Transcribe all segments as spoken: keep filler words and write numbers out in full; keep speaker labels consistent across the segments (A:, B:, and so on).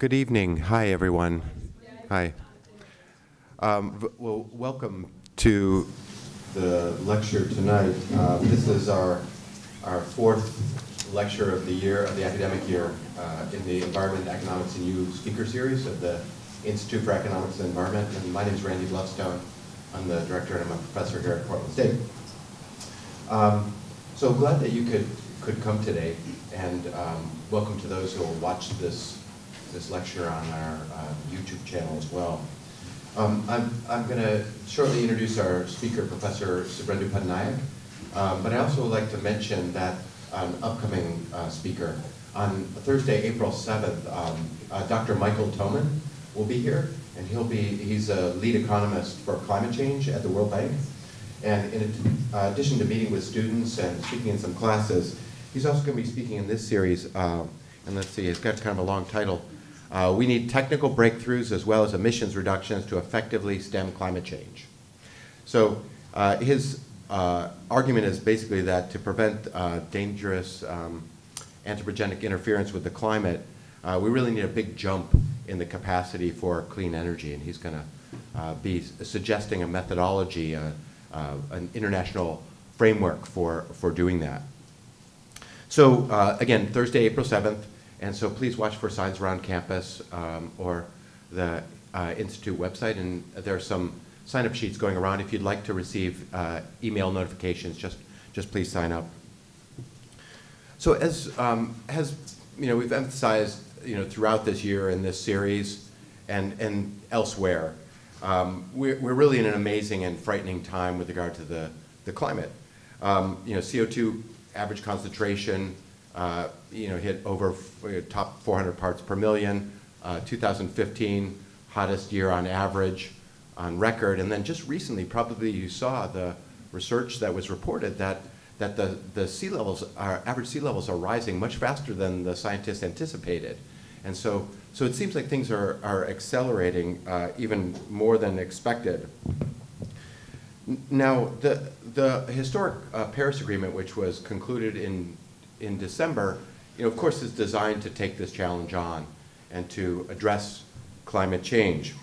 A: Good evening. Hi, everyone. Hi. Um, well, welcome to the lecture tonight. Uh, this is our our fourth lecture of the year, of the academic year, uh, in the Environment, Economics, and You speaker series of the Institute for Economics and Environment. And my name is Randy Bluffstone. I'm the director and I'm a professor here at Portland State. Um, so glad that you could could come today, and um, welcome to those who will watch this this lecture on our uh, YouTube channel as well. Um, I'm, I'm going to shortly introduce our speaker, Professor Subhrendu Pattanayak, um, but I also would like to mention that an upcoming uh, speaker on Thursday, April seventh, um, uh, Doctor Michael Toman will be here, and he'll be, he's a lead economist for climate change at the World Bank. And in uh, addition to meeting with students and speaking in some classes, he's also going to be speaking in this series, uh, and let's see, it's got kind of a long title. Uh, we need technical breakthroughs as well as emissions reductions to effectively stem climate change. So uh, his uh, argument is basically that to prevent uh, dangerous um, anthropogenic interference with the climate, uh, we really need a big jump in the capacity for clean energy. And he's going to uh, be suggesting a methodology, uh, uh, an international framework for, for doing that. So uh, again, Thursday, April seventh. And so please watch for signs around campus um, or the uh, Institute website. And there are some sign-up sheets going around. If you'd like to receive uh, email notifications, just, just please sign up. So as, um, as you know, we've emphasized you know, throughout this year in this series and, and elsewhere, um, we're, we're really in an amazing and frightening time with regard to the, the climate. Um, you know, C O two average concentration, Uh, you know, hit over uh, top four hundred parts per million. Uh, two thousand fifteen, hottest year on average on record. And then just recently, probably you saw the research that was reported that, that the, the sea levels, are, average sea levels are rising much faster than the scientists anticipated. And so, so it seems like things are, are accelerating uh, even more than expected. Now, the, the historic uh, Paris Agreement, which was concluded in in December, you know, of course, is designed to take this challenge on and to address climate change.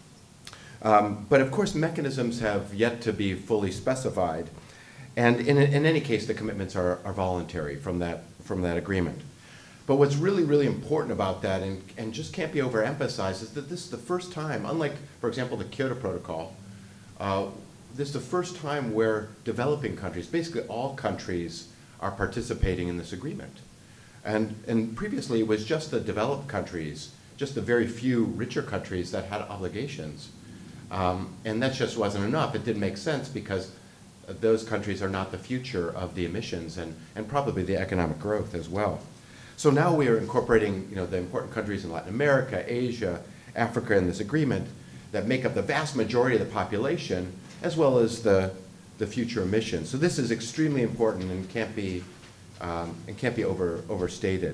A: Um, but of course, mechanisms have yet to be fully specified. And in, in any case, the commitments are, are voluntary from that, from that agreement. But what's really, really important about that, and, and just can't be overemphasized, is that this is the first time, unlike, for example, the Kyoto Protocol, uh, this is the first time where developing countries, basically all countries, are participating in this agreement. And, and previously it was just the developed countries, just the very few richer countries that had obligations. Um, and that just wasn't enough. It didn't make sense because those countries are not the future of the emissions and, and probably the economic growth as well. So now we are incorporating you know, the important countries in Latin America, Asia, Africa in this agreement that make up the vast majority of the population as well as the the future emissions. So this is extremely important and can't be, um, and can't be over, overstated.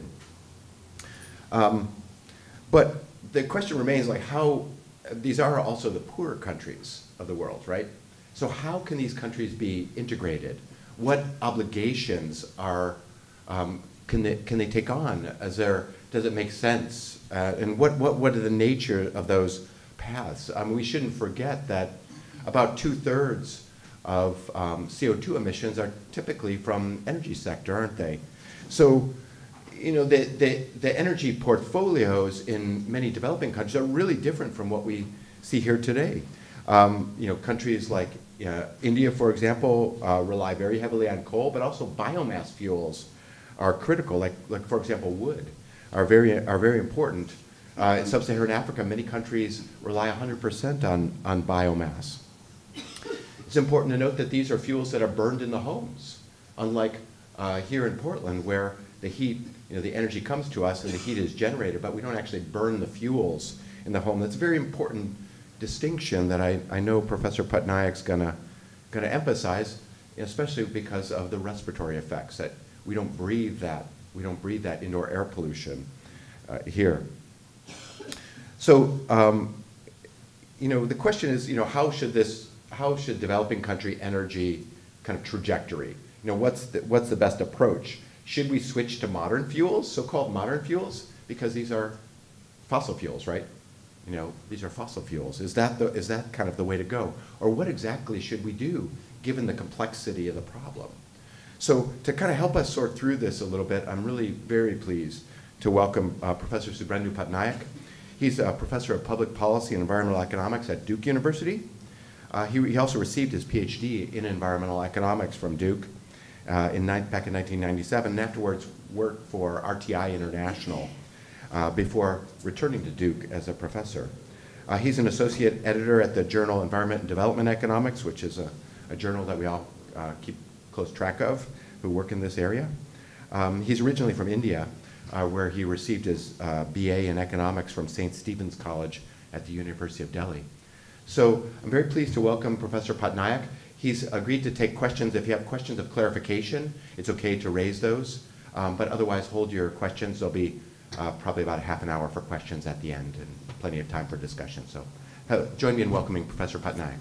A: Um, but the question remains, like how, these are also the poorer countries of the world, right? So how can these countries be integrated? What obligations are, um, can, they, can they take on? As there, does it make sense? Uh, and what, what, what are the nature of those paths? Um, we shouldn't forget that about two-thirds of um, C O two emissions are typically from energy sector, aren't they? So, you know, the, the, the energy portfolios in many developing countries are really different from what we see here today. Um, you know, countries like uh, India, for example, uh, rely very heavily on coal, but also biomass fuels are critical, like, like for example, wood, are very, are very important. Uh, in sub-Saharan Africa, many countries rely one hundred percent on, on biomass. It's important to note that these are fuels that are burned in the homes, unlike uh, here in Portland, where the heat, you know, the energy comes to us and the heat is generated, but we don't actually burn the fuels in the home. That's a very important distinction that I, I know Professor Pattanajak's gonna, gonna emphasize, especially because of the respiratory effects, that we don't breathe that, we don't breathe that indoor air pollution uh, here. So, um, you know, the question is, you know, how should this how should developing country energy kind of trajectory? You know, what's the, what's the best approach? Should we switch to modern fuels, so-called modern fuels, because these are fossil fuels, right? You know, these are fossil fuels. Is that, the, is that kind of the way to go? Or what exactly should we do, given the complexity of the problem? So to kind of help us sort through this a little bit, I'm really very pleased to welcome uh, Professor Subhrendu Pattanayak. He's a professor of public policy and environmental economics at Duke University. Uh, he, he also received his PhD in environmental economics from Duke uh, in, back in nineteen ninety-seven, and afterwards worked for R T I International uh, before returning to Duke as a professor. Uh, he's an associate editor at the journal Environment and Development Economics, which is a, a journal that we all uh, keep close track of, who work in this area. Um, he's originally from India, uh, where he received his uh, B A in economics from Saint Stephen's College at the University of Delhi. So I'm very pleased to welcome Professor Pattanayak. He's agreed to take questions. If you have questions of clarification, it's okay to raise those, um, but otherwise hold your questions. There'll be uh, probably about a half an hour for questions at the end and plenty of time for discussion. So uh, join me in welcoming Professor Pattanayak.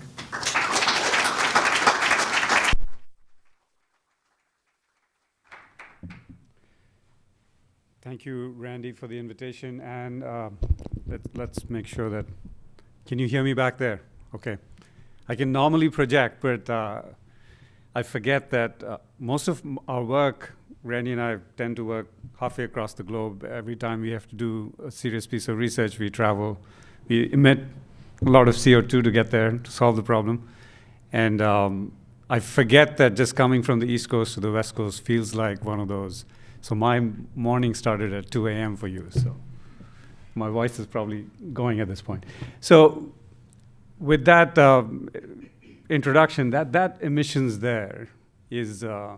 B: Thank you, Randy, for the invitation. And uh, let, let's make sure that, can you hear me back there? Okay. I can normally project, but uh, I forget that uh, most of our work, Randy and I tend to work halfway across the globe. Every time we have to do a serious piece of research, we travel. We emit a lot of C O two to get there to solve the problem. And um, I forget that just coming from the East Coast to the West Coast feels like one of those. So my morning started at two A M for you. So my voice is probably going at this point. So with that uh, introduction, that, that emissions there is, uh,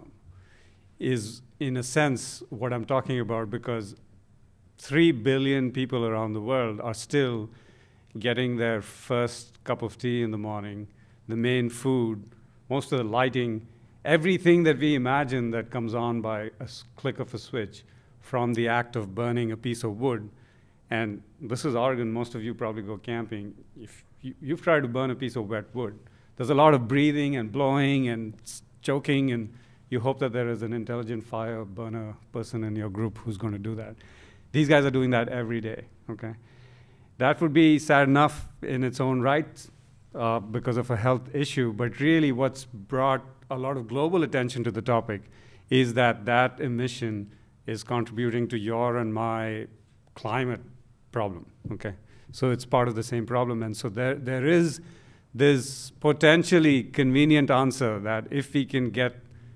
B: is in a sense what I'm talking about, because three billion people around the world are still getting their first cup of tea in the morning, the main food, most of the lighting, everything that we imagine that comes on by a click of a switch from the act of burning a piece of wood. And this is Oregon. Most of you probably go camping. If you, you've tried to burn a piece of wet wood, there's a lot of breathing and blowing and choking, and you hope that there is an intelligent fire burner person in your group who's going to do that. These guys are doing that every day, okay? That would be sad enough in its own right uh, because of a health issue, but really what's brought a lot of global attention to the topic is that that emission is contributing to your and my climate problem, okay? So it's part of the same problem, and so there, there is this potentially convenient answer that if we can get,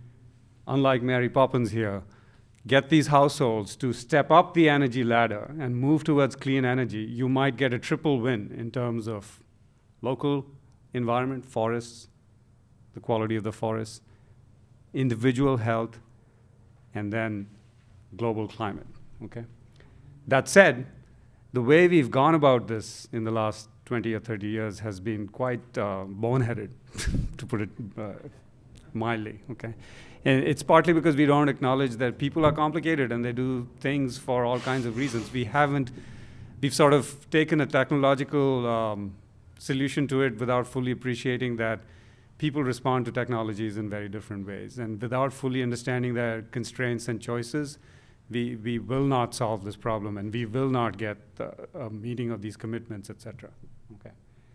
B: unlike Mary Poppins here, get these households to step up the energy ladder and move towards clean energy, you might get a triple win in terms of local environment, forests, the quality of the forest, individual health, and then global climate, okay? That said, the way we've gone about this in the last twenty or thirty years has been quite uh, boneheaded, to put it uh, mildly, okay? And it's partly because we don't acknowledge that people are complicated and they do things for all kinds of reasons. We haven't, we've sort of taken a technological um, solution to it without fully appreciating that people respond to technologies in very different ways. And without fully understanding their constraints and choices, we, we will not solve this problem, and we will not get uh, a meeting of these commitments, et cetera. Okay.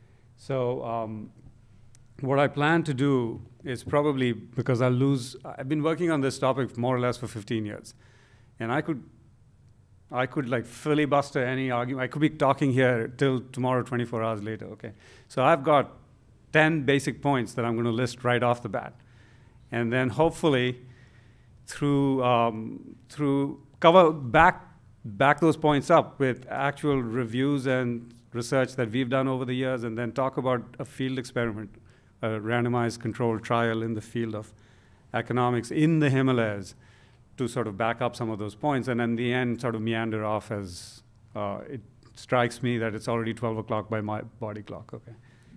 B: So um, what I plan to do is probably, because I'll lose, I've been working on this topic more or less for fifteen years. And I could, I could like filibuster any argument. I could be talking here till tomorrow, twenty-four hours later, okay? So I've got ten basic points that I'm going to list right off the bat. And then hopefully through, um, through cover back, back those points up with actual reviews and research that we've done over the years, and then talk about a field experiment, a randomized controlled trial in the field of economics in the Himalayas to sort of back up some of those points, and in the end sort of meander off as uh, it strikes me that it's already twelve o'clock by my body clock, okay?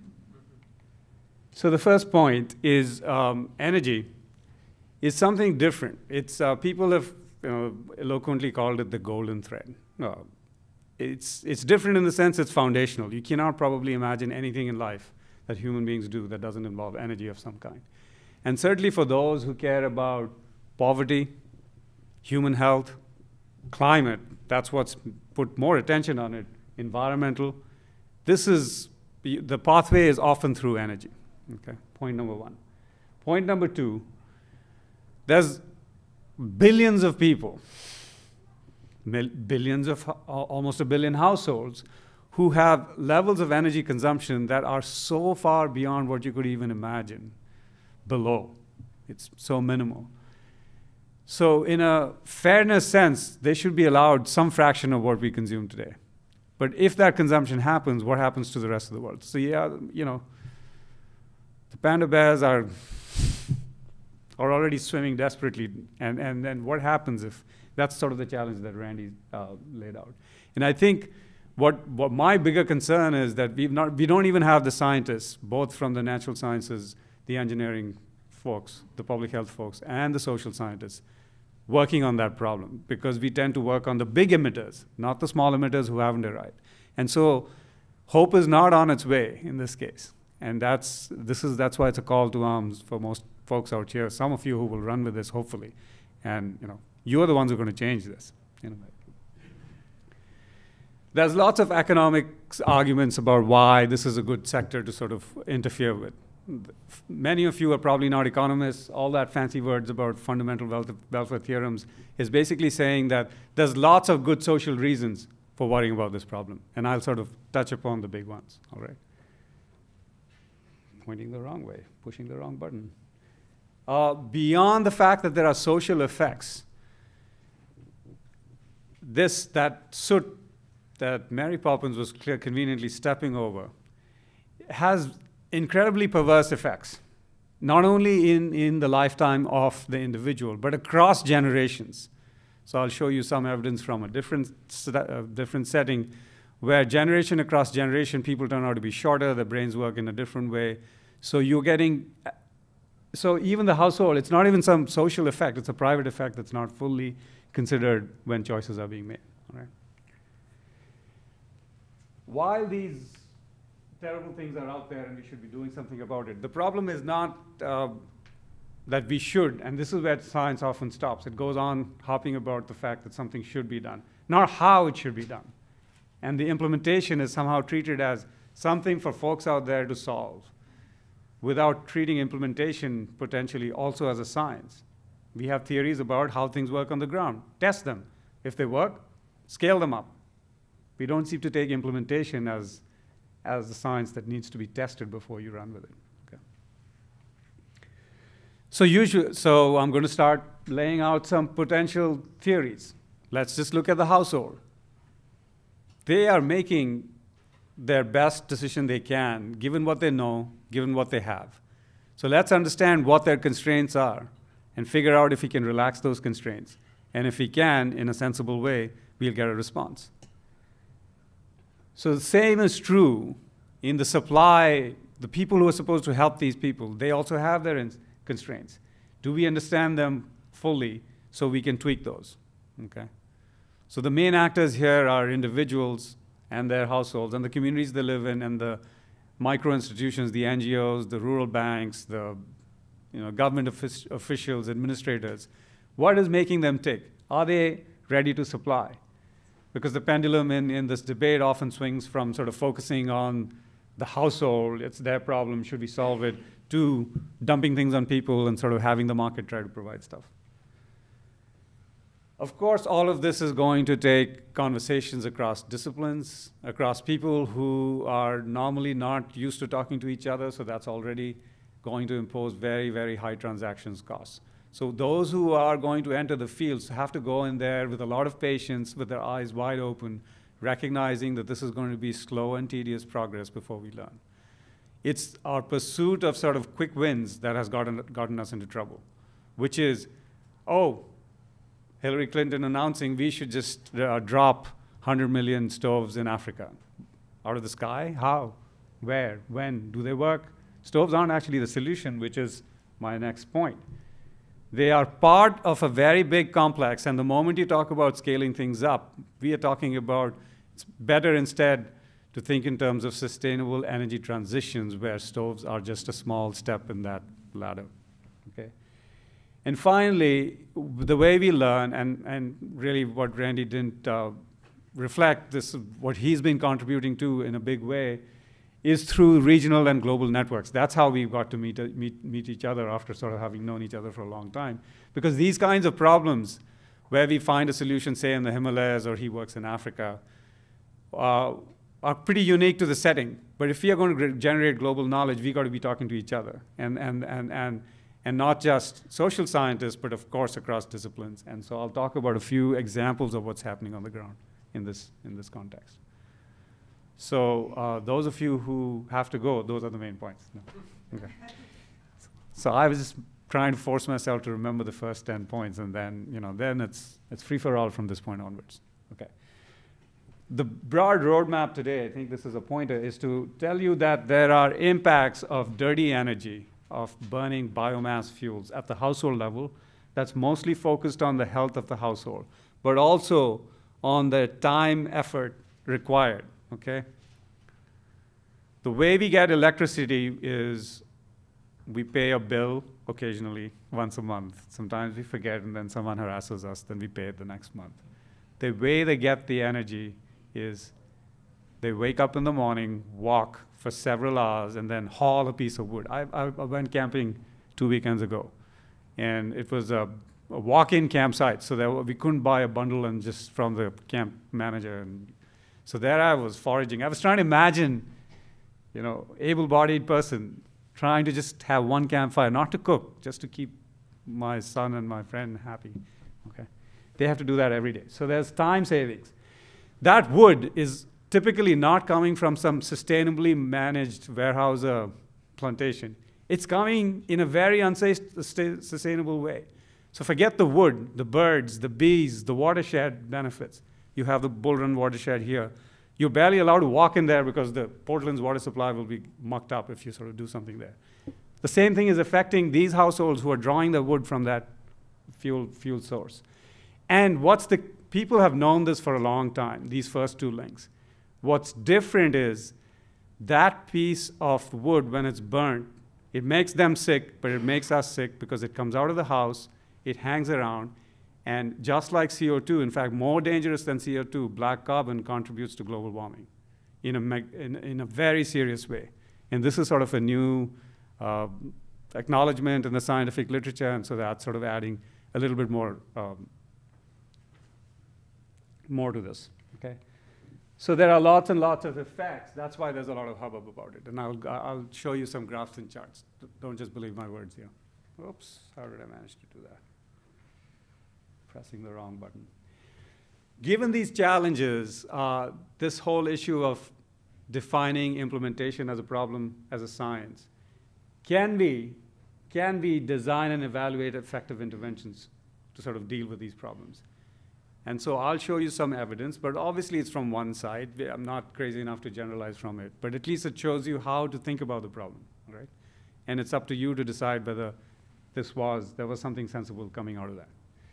B: So the first point is um, energy is something different. It's, uh, people have you know, eloquently called it the golden thread. Uh, it's, it's different in the sense it's foundational. You cannot probably imagine anything in life that human beings do that doesn't involve energy of some kind. And certainly for those who care about poverty, human health, climate, that's what's put more attention on it, environmental. This is, the pathway is often through energy, okay? Point number one. Point number two, there's billions of people, billions of, almost a billion households who have levels of energy consumption that are so far beyond what you could even imagine below. It's so minimal. So in a fairness sense, they should be allowed some fraction of what we consume today. But if that consumption happens, what happens to the rest of the world? So yeah, you know, the panda bears are, are already swimming desperately. And, and then what happens if, that's sort of the challenge that Randy uh, laid out. And I think what, what my bigger concern is that we've not, we don't even have the scientists, both from the natural sciences, the engineering folks, the public health folks, and the social scientists, working on that problem, because we tend to work on the big emitters, not the small emitters who haven't arrived. And so hope is not on its way in this case. And that's, this is, that's why it's a call to arms for most folks out here, some of you who will run with this, hopefully. And you know, you're the ones who are going to change this. You know. There's lots of economic arguments about why this is a good sector to sort of interfere with. Many of you are probably not economists. All that fancy words about fundamental welfare theorems is basically saying that there's lots of good social reasons for worrying about this problem. And I'll sort of touch upon the big ones, all right? Pointing the wrong way, pushing the wrong button. Uh, beyond the fact that there are social effects, this, that soot that Mary Poppins was clear, conveniently stepping over, has incredibly perverse effects, not only in, in the lifetime of the individual, but across generations. So I'll show you some evidence from a different, uh, different setting where generation across generation, people turn out to be shorter, their brains work in a different way. So you're getting, so even the household, it's not even some social effect, it's a private effect that's not fully considered when choices are being made, all right? While these terrible things are out there and we should be doing something about it, the problem is not uh, that we should, and this is where science often stops. It goes on hopping about the fact that something should be done, not how it should be done. And the implementation is somehow treated as something for folks out there to solve, without treating implementation potentially also as a science. We have theories about how things work on the ground. Test them. If they work, scale them up. We don't seem to take implementation as, as the science that needs to be tested before you run with it. Okay. So, usually, so I'm going to start laying out some potential theories. Let's just look at the household. They are making their best decision they can, given what they know, given what they have. So let's understand what their constraints are and figure out if we can relax those constraints. And if we can, in a sensible way, we'll get a response. So the same is true in the supply. The people who are supposed to help these people, they also have their constraints. Do we understand them fully so we can tweak those? Okay. So the main actors here are individuals and their households and the communities they live in and the micro institutions, the N G Os, the rural banks, the you know, government offic officials, administrators. What is making them tick? Are they ready to supply? Because the pendulum in, in this debate often swings from sort of focusing on the household, it's their problem, should we solve it, to dumping things on people and sort of having the market try to provide stuff. Of course, all of this is going to take conversations across disciplines, across people who are normally not used to talking to each other, so that's already going to impose very, very high transactions costs. So those who are going to enter the fields have to go in there with a lot of patience, with their eyes wide open, recognizing that this is going to be slow and tedious progress before we learn. It's our pursuit of sort of quick wins that has gotten, gotten us into trouble, which is, oh, Hillary Clinton announcing we should just uh, drop one hundred million stoves in Africa. Out of the sky? How? Where? When? Do they work? Stoves aren't actually the solution, which is my next point. They are part of a very big complex, and the moment you talk about scaling things up, we are talking about it's better instead to think in terms of sustainable energy transitions where stoves are just a small step in that ladder. Okay? And finally, the way we learn, and, and really what Randy didn't uh, reflect this, what he's been contributing to in a big way, is through regional and global networks. That's how we got to meet, uh, meet, meet each other after sort of having known each other for a long time. Because these kinds of problems, where we find a solution, say in the Himalayas or he works in Africa, uh, are pretty unique to the setting. But if we are going to generate global knowledge, we got to be talking to each other. And, and, and, and, and not just social scientists, but of course across disciplines. And so I'll talk about a few examples of what's happening on the ground in this, in this context. So uh, those of you who have to go, those are the main points. No. Okay. So I was just trying to force myself to remember the first ten points, and then, you know, then it's, it's free for all from this point onwards. Okay. The broad roadmap today, I think this is a pointer, is to tell you that there are impacts of dirty energy, of burning biomass fuels at the household level that's mostly focused on the health of the household, but also on the time effort required, okay? The way we get electricity is we pay a bill occasionally, once a month. Sometimes we forget and then someone harasses us, then we pay it the next month. The way they get the energy is they wake up in the morning, walk for several hours, and then haul a piece of wood. I, I, I went camping two weekends ago, and it was a, a walk-in campsite, so that we couldn't buy a bundle and just from the camp manager. And so there I was foraging. I was trying to imagine, you know, able-bodied person trying to just have one campfire, not to cook, just to keep my son and my friend happy. Okay, they have to do that every day. So there's time savings. That wood is typically not coming from some sustainably managed warehouse uh, plantation. It's coming in a very unsustainable way. So forget the wood, the birds, the bees, the watershed benefits. You have the Bull Run watershed here. You're barely allowed to walk in there because the Portland's water supply will be mucked up if you sort of do something there. The same thing is affecting these households who are drawing the wood from that fuel, fuel source. And what's the, people have known this for a long time, these first two links. What's different is that piece of wood, when it's burnt, it makes them sick, but it makes us sick because it comes out of the house, it hangs around, and just like C O two, in fact, more dangerous than C O two, black carbon contributes to global warming in a, in, in a very serious way. And this is sort of a new uh, acknowledgement in the scientific literature, and so that's sort of adding a little bit more, um, more to this, okay? So there are lots and lots of effects. That's why there's a lot of hubbub about it. And I'll, I'll show you some graphs and charts. Don't just believe my words here. Oops, how did I manage to do that? Pressing the wrong button. Given these challenges, uh, this whole issue of defining implementation as a problem, as a science, can we, can we design and evaluate effective interventions to sort of deal with these problems? And so I'll show you some evidence, but obviously it's from one side. I'm not crazy enough to generalize from it, but at least it shows you how to think about the problem, right? And it's up to you to decide whether this was, there was something sensible coming out of that.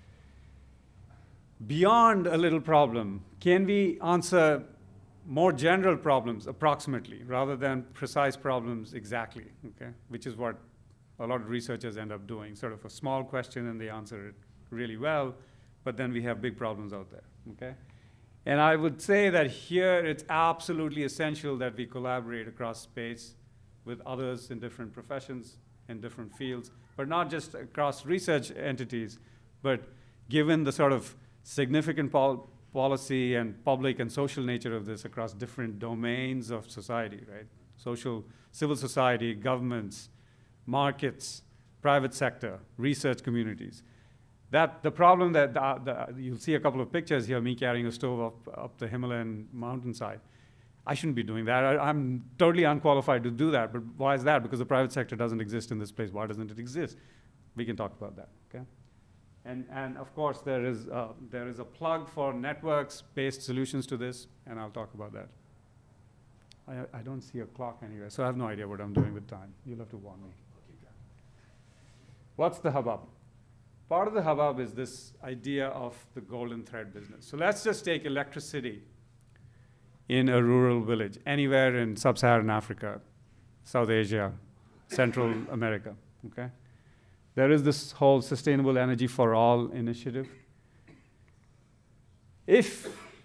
B: Beyond a little problem, can we answer more general problems approximately rather than precise problems exactly, okay? Which is what a lot of researchers end up doing, sort of a small question and they answer it really well, but then we have big problems out there, okay? And I would say that here it's absolutely essential that we collaborate across space with others in different professions, in different fields, but not just across research entities, but given the sort of significant pol policy and public and social nature of this across different domains of society, right? Social, civil society, governments, markets, private sector, research communities. That the problem that the, the, you'll see a couple of pictures here, me carrying a stove up, up the Himalayan mountainside. I shouldn't be doing that. I, I'm totally unqualified to do that, but why is that? Because the private sector doesn't exist in this place. Why doesn't it exist? We can talk about that, okay? And, and of course, there is, uh, there is a plug for networks-based solutions to this, and I'll talk about that. I, I don't see a clock anywhere, so I have no idea what I'm doing with time. You'll have to warn me. What's the hubbub? Part of the hubbub is this idea of the golden thread business. So let's just take electricity in a rural village, anywhere in sub-Saharan Africa, South Asia, Central America, okay? There is this whole sustainable energy for all initiative. If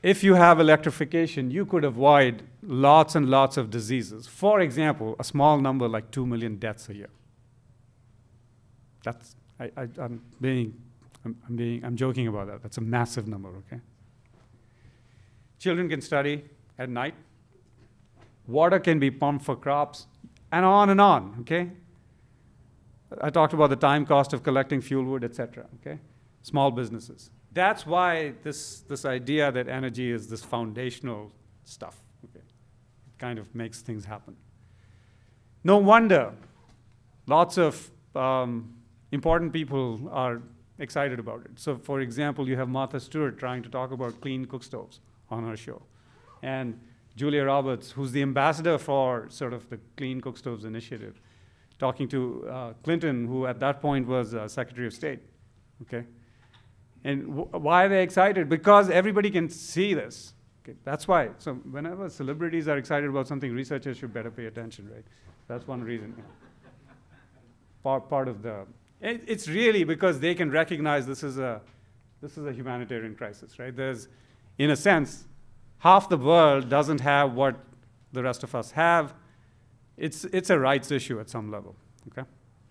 B: if you have electrification, you could avoid lots and lots of diseases. For example, a small number like two million deaths a year. That's, I, I, I'm being, I'm, I'm being, I'm joking about that. That's a massive number, okay? Children can study at night. Water can be pumped for crops, and on and on, okay? I talked about the time cost of collecting fuel wood, et cetera, okay? Small businesses. That's why this, this idea that energy is this foundational stuff, okay? It kind of makes things happen. No wonder lots of um, important people are excited about it. So for example, you have Martha Stewart trying to talk about clean cook stoves on her show. And Julia Roberts, who's the ambassador for sort of the Clean Cook Stoves Initiative, talking to uh, Clinton, who at that point was uh, Secretary of State, okay? And w why are they excited? Because everybody can see this. Okay? That's why. So whenever celebrities are excited about something, researchers should better pay attention, right? That's one reason. Yeah. Part, part of the, it, it's really because they can recognize this is a, this is a humanitarian crisis, right? There's, in a sense, half the world doesn't have what the rest of us have. It's, it's a rights issue at some level, okay?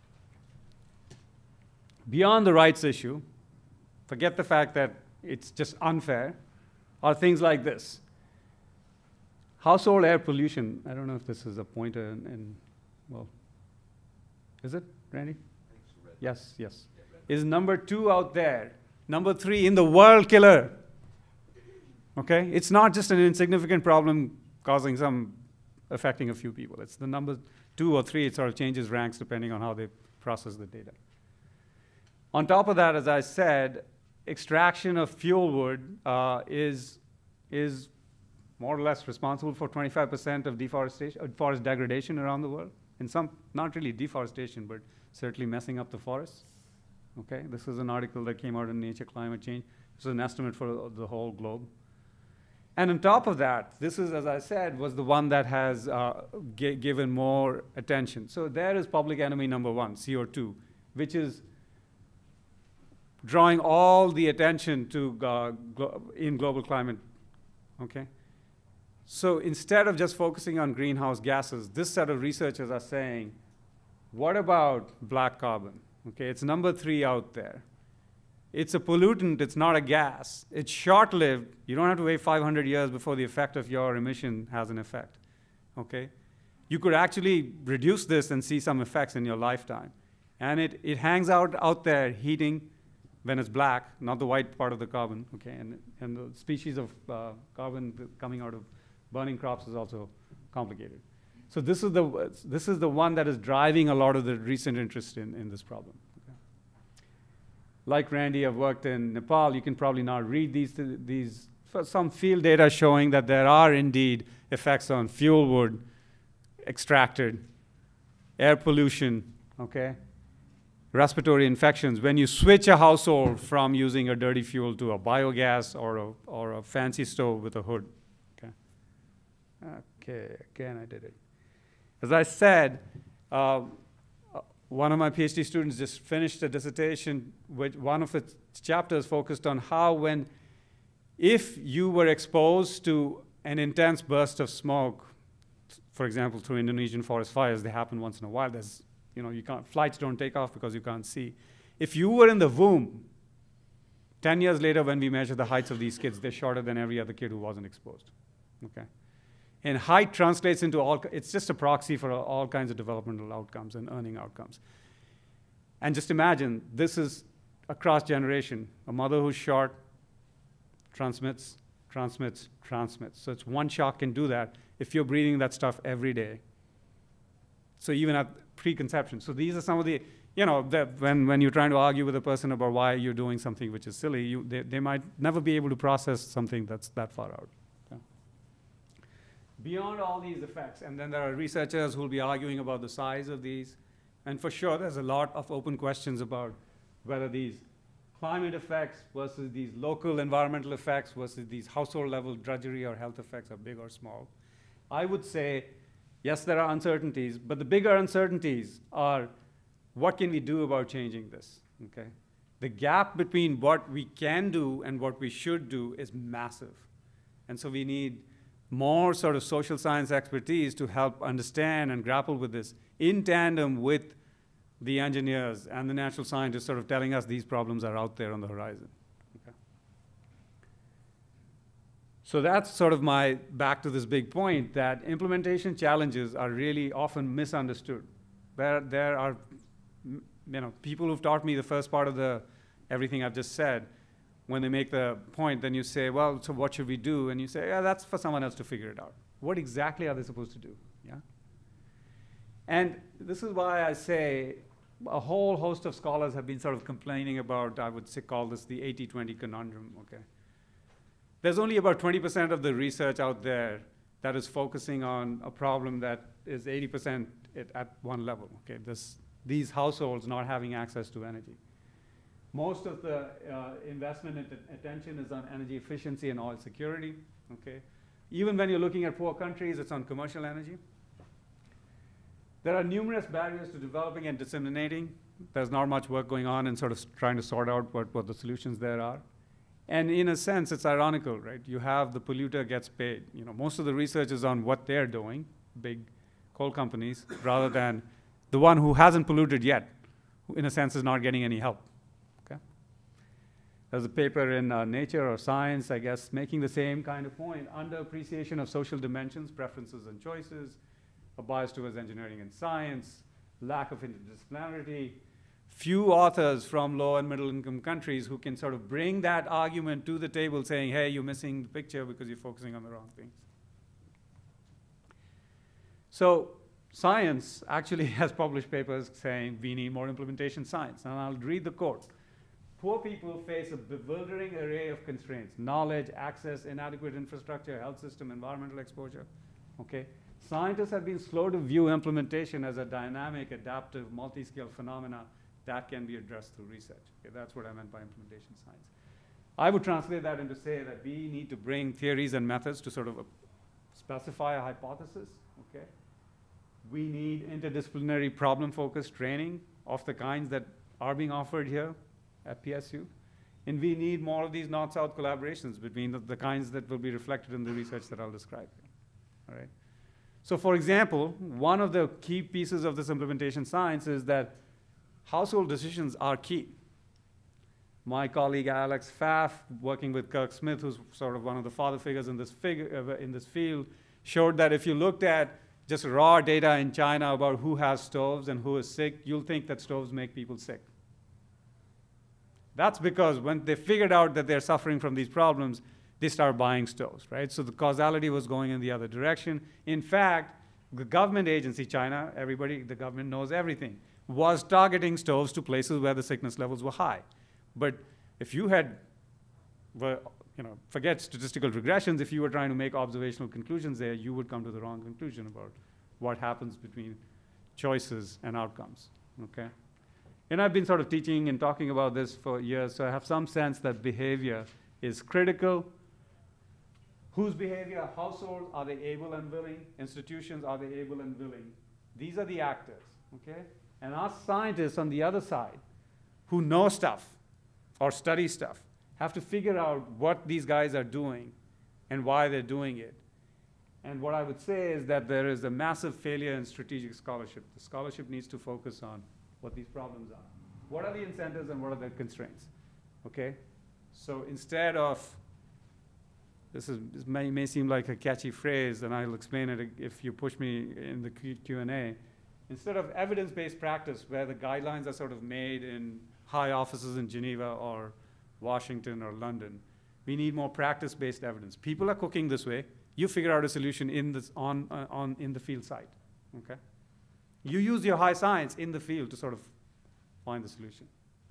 B: Beyond the rights issue, forget the fact that it's just unfair, are things like this. Household air pollution, I don't know if this is a pointer in, in well, is it, Randy? Yes, yes. Is number two out there. Number three in the world killer. Okay? It's not just an insignificant problem causing some, affecting a few people. It's the number two or three, it sort of changes ranks depending on how they process the data. On top of that, as I said, extraction of fuel wood uh, is, is more or less responsible for twenty-five percent of deforestation, uh, forest degradation around the world. In some, not really deforestation, but certainly messing up the forests. Okay? This is an article that came out in Nature Climate Change. This is an estimate for the whole globe. And on top of that, this is, as I said, was the one that has uh, given more attention. So there is public enemy number one, C O two, which is drawing all the attention to uh, glo in global climate, okay? So instead of just focusing on greenhouse gases, this set of researchers are saying, what about black carbon? Okay, it's number three out there. It's a pollutant, it's not a gas. It's short-lived. You don't have to wait five hundred years before the effect of your emission has an effect, okay? You could actually reduce this and see some effects in your lifetime. And it, it hangs out out there heating when it's black, not the white part of the carbon, okay? And, and the species of uh, carbon coming out of burning crops is also complicated. So this is the, this is the one that is driving a lot of the recent interest in, in this problem. Like Randy, I've worked in Nepal. You can probably now read these, these some field data showing that there are indeed effects on fuel wood extracted, air pollution, okay, respiratory infections. When you switch a household from using a dirty fuel to a biogas or a, or a fancy stove with a hood, okay. Okay, again, I did it. As I said, uh, one of my PhD students just finished a dissertation, which one of its chapters focused on how when, if you were exposed to an intense burst of smoke, for example, through Indonesian forest fires, they happen once in a while. There's, you know, you can't, flights don't take off because you can't see. If you were in the womb, ten years later when we measure the heights of these kids, they're shorter than every other kid who wasn't exposed, okay? And height translates into all, it's just a proxy for all kinds of developmental outcomes and earning outcomes. And just imagine, this is across generation. A mother who's short transmits, transmits, transmits. So it's one shock can do that if you're breathing that stuff every day. So even at preconception. So these are some of the, you know, the, when, when you're trying to argue with a person about why you're doing something which is silly, you, they, they might never be able to process something that's that far out. Beyond all these effects, and then there are researchers who will be arguing about the size of these, and for sure there's a lot of open questions about whether these climate effects versus these local environmental effects versus these household level drudgery or health effects are big or small. I would say, yes, there are uncertainties, but the bigger uncertainties are what can we do about changing this, okay? The gap between what we can do and what we should do is massive. And so we need more sort of social science expertise to help understand and grapple with this in tandem with the engineers and the natural scientists sort of telling us these problems are out there on the horizon. Okay. So that's sort of my, back to this big point, that implementation challenges are really often misunderstood. There, there are you know, people who've taught me the first part of the everything I've just said. When they make the point, then you say, well, so what should we do? And you say, yeah, that's for someone else to figure it out. What exactly are they supposed to do? Yeah? And this is why I say a whole host of scholars have been sort of complaining about, I would say, call this the eighty twenty conundrum, okay? There's only about twenty percent of the research out there that is focusing on a problem that is eighty percent at, at one level, okay? This, these households not having access to energy. Most of the uh, investment and attention is on energy efficiency and oil security, okay? Even when you're looking at poor countries, it's on commercial energy. There are numerous barriers to developing and disseminating. There's not much work going on in sort of trying to sort out what, what the solutions there are. And in a sense, it's ironical, right? You have the polluter gets paid. You know, most of the research is on what they're doing, big coal companies, rather than the one who hasn't polluted yet, who in a sense is not getting any help. There's a paper in uh, Nature or Science, I guess, making the same kind of point. Underappreciation of social dimensions, preferences and choices, a bias towards engineering and science, lack of interdisciplinarity, few authors from low and middle income countries who can sort of bring that argument to the table saying, hey, you're missing the picture because you're focusing on the wrong things. So science actually has published papers saying we need more implementation science. And I'll read the quote. Poor people face a bewildering array of constraints: knowledge, access, inadequate infrastructure, health system, environmental exposure. Okay? Scientists have been slow to view implementation as a dynamic, adaptive, multi-scale phenomena that can be addressed through research. Okay? That's what I meant by implementation science. I would translate that into say that we need to bring theories and methods to sort of uh, specify a hypothesis. Okay? We need interdisciplinary problem-focused training of the kinds that are being offered here at P S U. And we need more of these north-south collaborations between the, the kinds that will be reflected in the research that I'll describe here. All right? So for example, one of the key pieces of this implementation science is that household decisions are key. My colleague Alex Pfaff, working with Kirk Smith, who's sort of one of the father figures in this, figure, uh, in this field, showed that if you looked at just raw data in China about who has stoves and who is sick, you'll think that stoves make people sick. That's because when they figured out that they're suffering from these problems, they start buying stoves, right? So the causality was going in the other direction. In fact, the government agency, China, everybody, the government knows everything, was targeting stoves to places where the sickness levels were high. But if you had, were, you know, forget statistical regressions, if you were trying to make observational conclusions there, you would come to the wrong conclusion about what happens between choices and outcomes, okay? And I've been sort of teaching and talking about this for years, so I have some sense that behavior is critical. Whose behavior? Households, are they able and willing? Institutions, are they able and willing? These are the actors, okay? And us scientists on the other side, who know stuff or study stuff, have to figure out what these guys are doing and why they're doing it. And what I would say is that there is a massive failure in strategic scholarship. The scholarship needs to focus on what these problems are. What are the incentives and what are the constraints? Okay? So instead of, this, is, this may, may seem like a catchy phrase, and I'll explain it if you push me in the Q and A. Instead of evidence-based practice, where the guidelines are sort of made in high offices in Geneva or Washington or London, we need more practice-based evidence. People are cooking this way. You figure out a solution in, this, on, uh, on, in the field site. Okay? You use your high science in the field to sort of find the solution.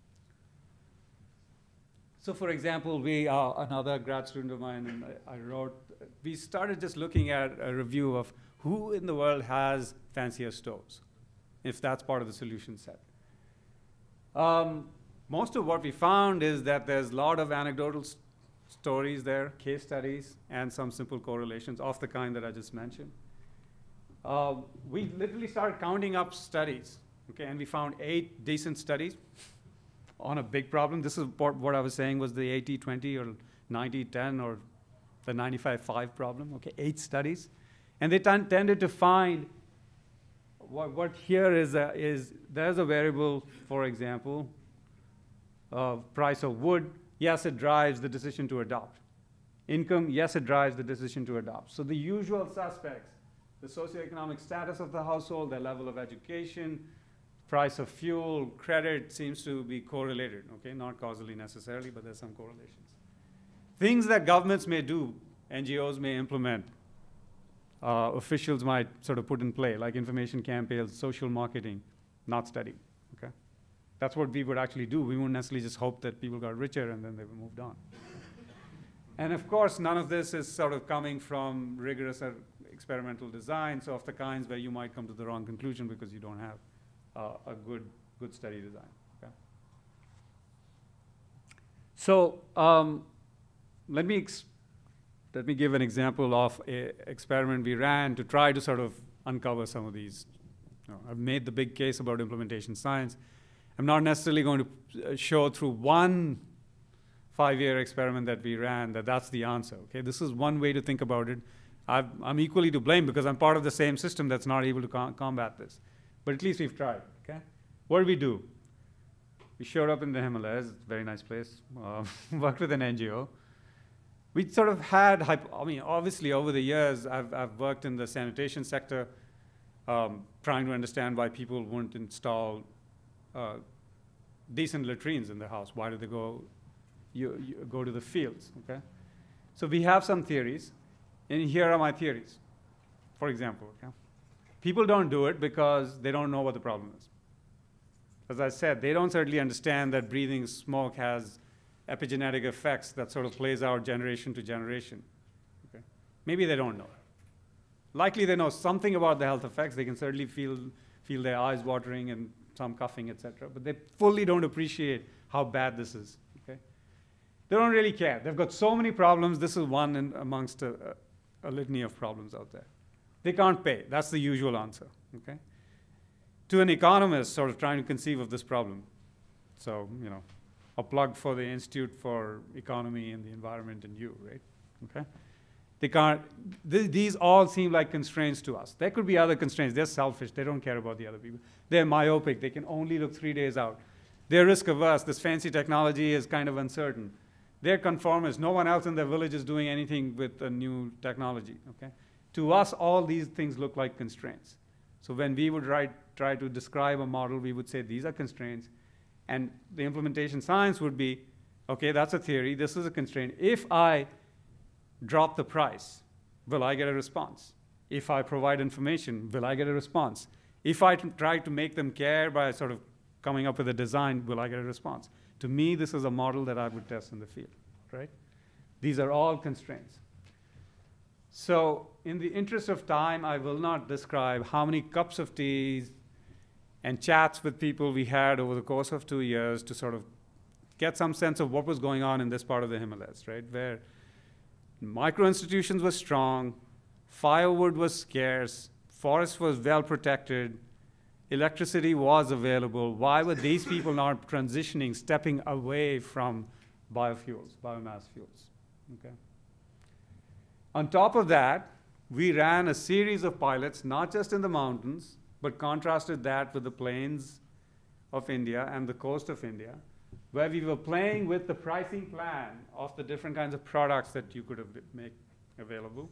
B: So for example, we, uh, another grad student of mine, and I, I wrote, we started just looking at a review of who in the world has fancier stoves, if that's part of the solution set. Um, most of what we found is that there's a lot of anecdotal st stories there, case studies, and some simple correlations of the kind that I just mentioned. Uh, we literally started counting up studies, okay, and we found eight decent studies on a big problem. This is what I was saying was the eighty twenty or ninety ten or the ninety-five five problem, okay, eight studies. And they tended to find what, what here is, a, is there's a variable, for example, of price of wood. Yes, it drives the decision to adopt. Income, yes, it drives the decision to adopt. So the usual suspects, the socioeconomic status of the household, their level of education, price of fuel, credit seems to be correlated, okay? Not causally necessarily, but there's some correlations. Things that governments may do, N G Os may implement, uh, officials might sort of put in play, like information campaigns, social marketing, not studied, okay? That's what we would actually do. We wouldn't necessarily just hope that people got richer and then they moved on. And of course, none of this is sort of coming from rigorous uh, experimental design, so of the kinds where you might come to the wrong conclusion because you don't have uh, a good, good study design, okay? So um, let me ex Let me give an example of an experiment we ran to try to sort of uncover some of these. You know, I've made the big case about implementation science. I'm not necessarily going to show through one five-year experiment that we ran that that's the answer. Okay, this is one way to think about it. I've, I'm equally to blame because I'm part of the same system that's not able to com combat this. But at least we've tried. Okay, what did we do? We showed up in the Himalayas. It's a very nice place. Uh, worked with an N G O. We sort of had, I mean, obviously over the years, I've, I've worked in the sanitation sector, um, trying to understand why people wouldn't install uh, decent latrines in their house. Why do they go, you, you go to the fields, okay? So we have some theories, and here are my theories, for example, okay? People don't do it because they don't know what the problem is. As I said, they don't certainly understand that breathing smoke has epigenetic effects that sort of plays out generation to generation. Okay? Maybe they don't know. Likely they know something about the health effects. They can certainly feel, feel their eyes watering and some coughing, et cetera. But they fully don't appreciate how bad this is. Okay? They don't really care. They've got so many problems. This is one in amongst a, a, a litany of problems out there. They can't pay. That's the usual answer. Okay? To an economist sort of trying to conceive of this problem. So, you know, a plug for the Institute for Economy and the Environment and you, right? Okay? They can't, th these all seem like constraints to us. There could be other constraints. They're selfish. They don't care about the other people. They're myopic. They can only look three days out. They're risk averse. This fancy technology is kind of uncertain. They're conformists. No one else in their village is doing anything with a new technology, okay? To us, all these things look like constraints. So when we would write, try to describe a model, we would say these are constraints. And the implementation science would be, okay, that's a theory, this is a constraint. If I drop the price, will I get a response? If I provide information, will I get a response? If I try to make them care by sort of coming up with a design, will I get a response? To me, this is a model that I would test in the field, right? These are all constraints. So in the interest of time, I will not describe how many cups of tea and chats with people we had over the course of two years to sort of get some sense of what was going on in this part of the Himalayas, right? Where micro-institutions were strong, firewood was scarce, forest was well protected, electricity was available. Why were these people not transitioning, stepping away from biofuels, biomass fuels, okay? On top of that, we ran a series of pilots, not just in the mountains, but contrasted that with the plains of India and the coast of India, where we were playing with the pricing plan of the different kinds of products that you could have make available.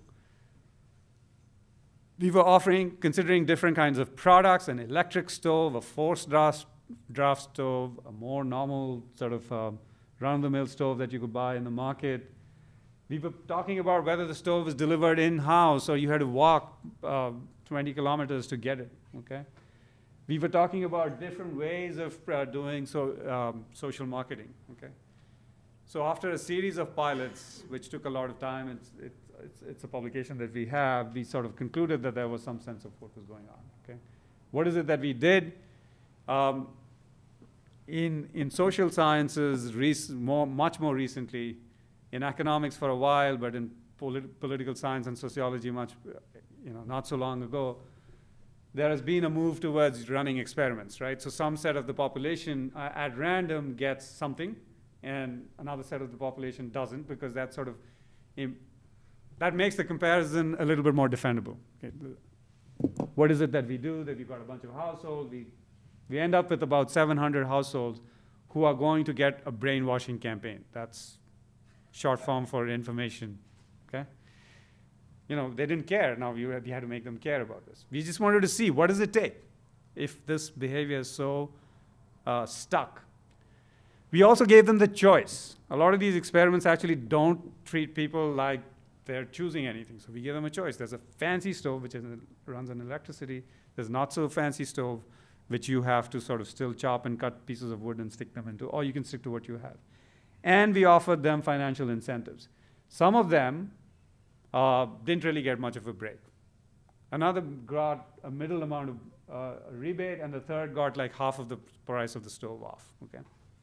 B: We were offering, considering different kinds of products, an electric stove, a forced draft, draft stove, a more normal sort of um, run-of-the-mill stove that you could buy in the market. We were talking about whether the stove was delivered in-house or you had to walk uh, twenty kilometers to get it, okay? We were talking about different ways of uh, doing so, um, social marketing, okay? So after a series of pilots, which took a lot of time, it's, it, it's, it's a publication that we have, we sort of concluded that there was some sense of what was going on, okay? What is it that we did? Um, in, in social sciences, more, much more recently, in economics for a while, but in polit political science and sociology much, you know, not so long ago, there has been a move towards running experiments, right? So some set of the population uh, at random gets something, and another set of the population doesn't, because that sort of that makes the comparison a little bit more defendable. Okay. What is it that we do? That we've got a bunch of households. We, we end up with about seven hundred households who are going to get a brainwashing campaign. That's short form for information, okay? You know, they didn't care. Now you had, you had to make them care about this. We just wanted to see, what does it take if this behavior is so uh, stuck? We also gave them the choice. A lot of these experiments actually don't treat people like they're choosing anything. So we give them a choice. There's a fancy stove, which is, runs on electricity. There's not so fancy stove, which you have to sort of still chop and cut pieces of wood and stick them into, or you can stick to what you have. And we offered them financial incentives. Some of them uh, didn't really get much of a break. Another got a middle amount of uh, rebate, and the third got like half of the price of the stove off, okay?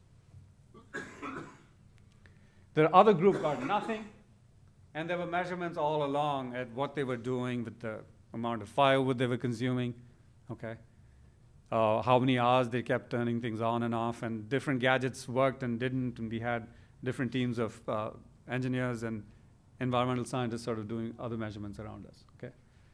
B: The other group got nothing, and there were measurements all along at what they were doing with the amount of firewood they were consuming, okay? Uh, how many hours they kept turning things on and off, and different gadgets worked and didn't, and we had different teams of uh, engineers and environmental scientists sort of doing other measurements around us, okay?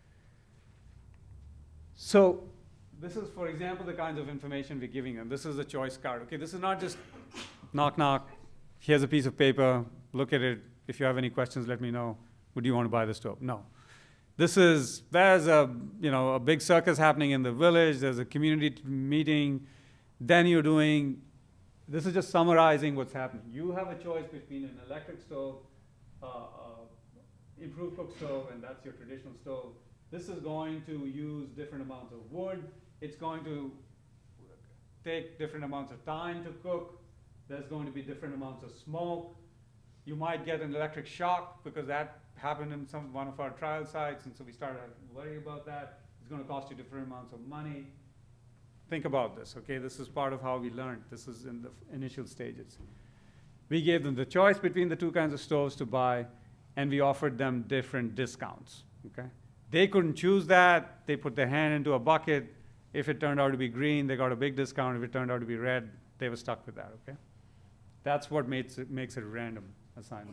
B: So this is, for example, the kinds of information we're giving them. This is a choice card, okay? This is not just knock, knock, here's a piece of paper, look at it. If you have any questions, let me know. Would you want to buy the stove? No. This is, there's a, you know, a big circus happening in the village, there's a community meeting, then you're doing, this is just summarizing what's happening. You have a choice between an electric stove, uh, uh, improved cook stove, and that's your traditional stove. This is going to use different amounts of wood. It's going to take different amounts of time to cook. There's going to be different amounts of smoke. You might get an electric shock because that happened in some one of our trial sites, and so we started worrying about that. It's going to cost you different amounts of money. Think about this, okay? This is part of how we learned. This is in the initial stages. We gave them the choice between the two kinds of stoves to buy, and we offered them different discounts, okay? They couldn't choose that. They put their hand into a bucket. If it turned out to be green, they got a big discount. If it turned out to be red, they were stuck with that, okay? That's what makes it, makes it random assignment.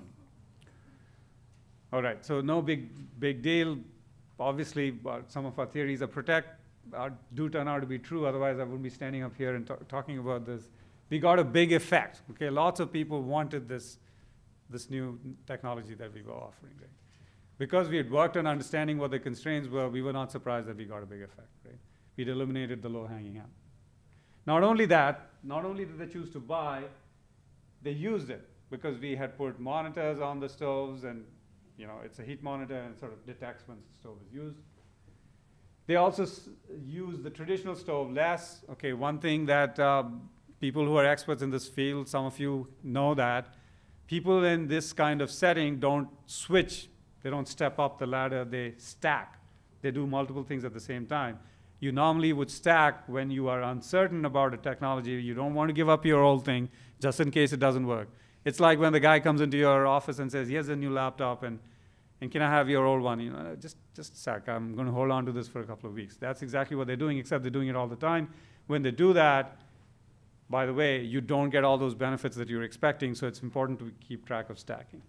B: All right, so no big, big deal. Obviously, uh, some of our theories are protect, uh, do turn out to be true, otherwise I wouldn't be standing up here and talking about this. We got a big effect, okay? Lots of people wanted this, this new technology that we were offering, right? Because we had worked on understanding what the constraints were, we were not surprised that we got a big effect, right? We'd eliminated the low-hanging out. Not only that, not only did they choose to buy, they used it, because we had put monitors on the stoves, and you know, it's a heat monitor and it sort of detects when the stove is used. They also s use the traditional stove less. Okay, one thing that uh, people who are experts in this field, some of you know that, people in this kind of setting don't switch. They don't step up the ladder, they stack. They do multiple things at the same time. You normally would stack when you are uncertain about a technology. You don't want to give up your old thing just in case it doesn't work. It's like when the guy comes into your office and says, here's a new laptop, and, and can I have your old one? You know, just, just a sec, I'm going to hold on to this for a couple of weeks. That's exactly what they're doing, except they're doing it all the time. When they do that, by the way, you don't get all those benefits that you're expecting, so it's important to keep track of stacking.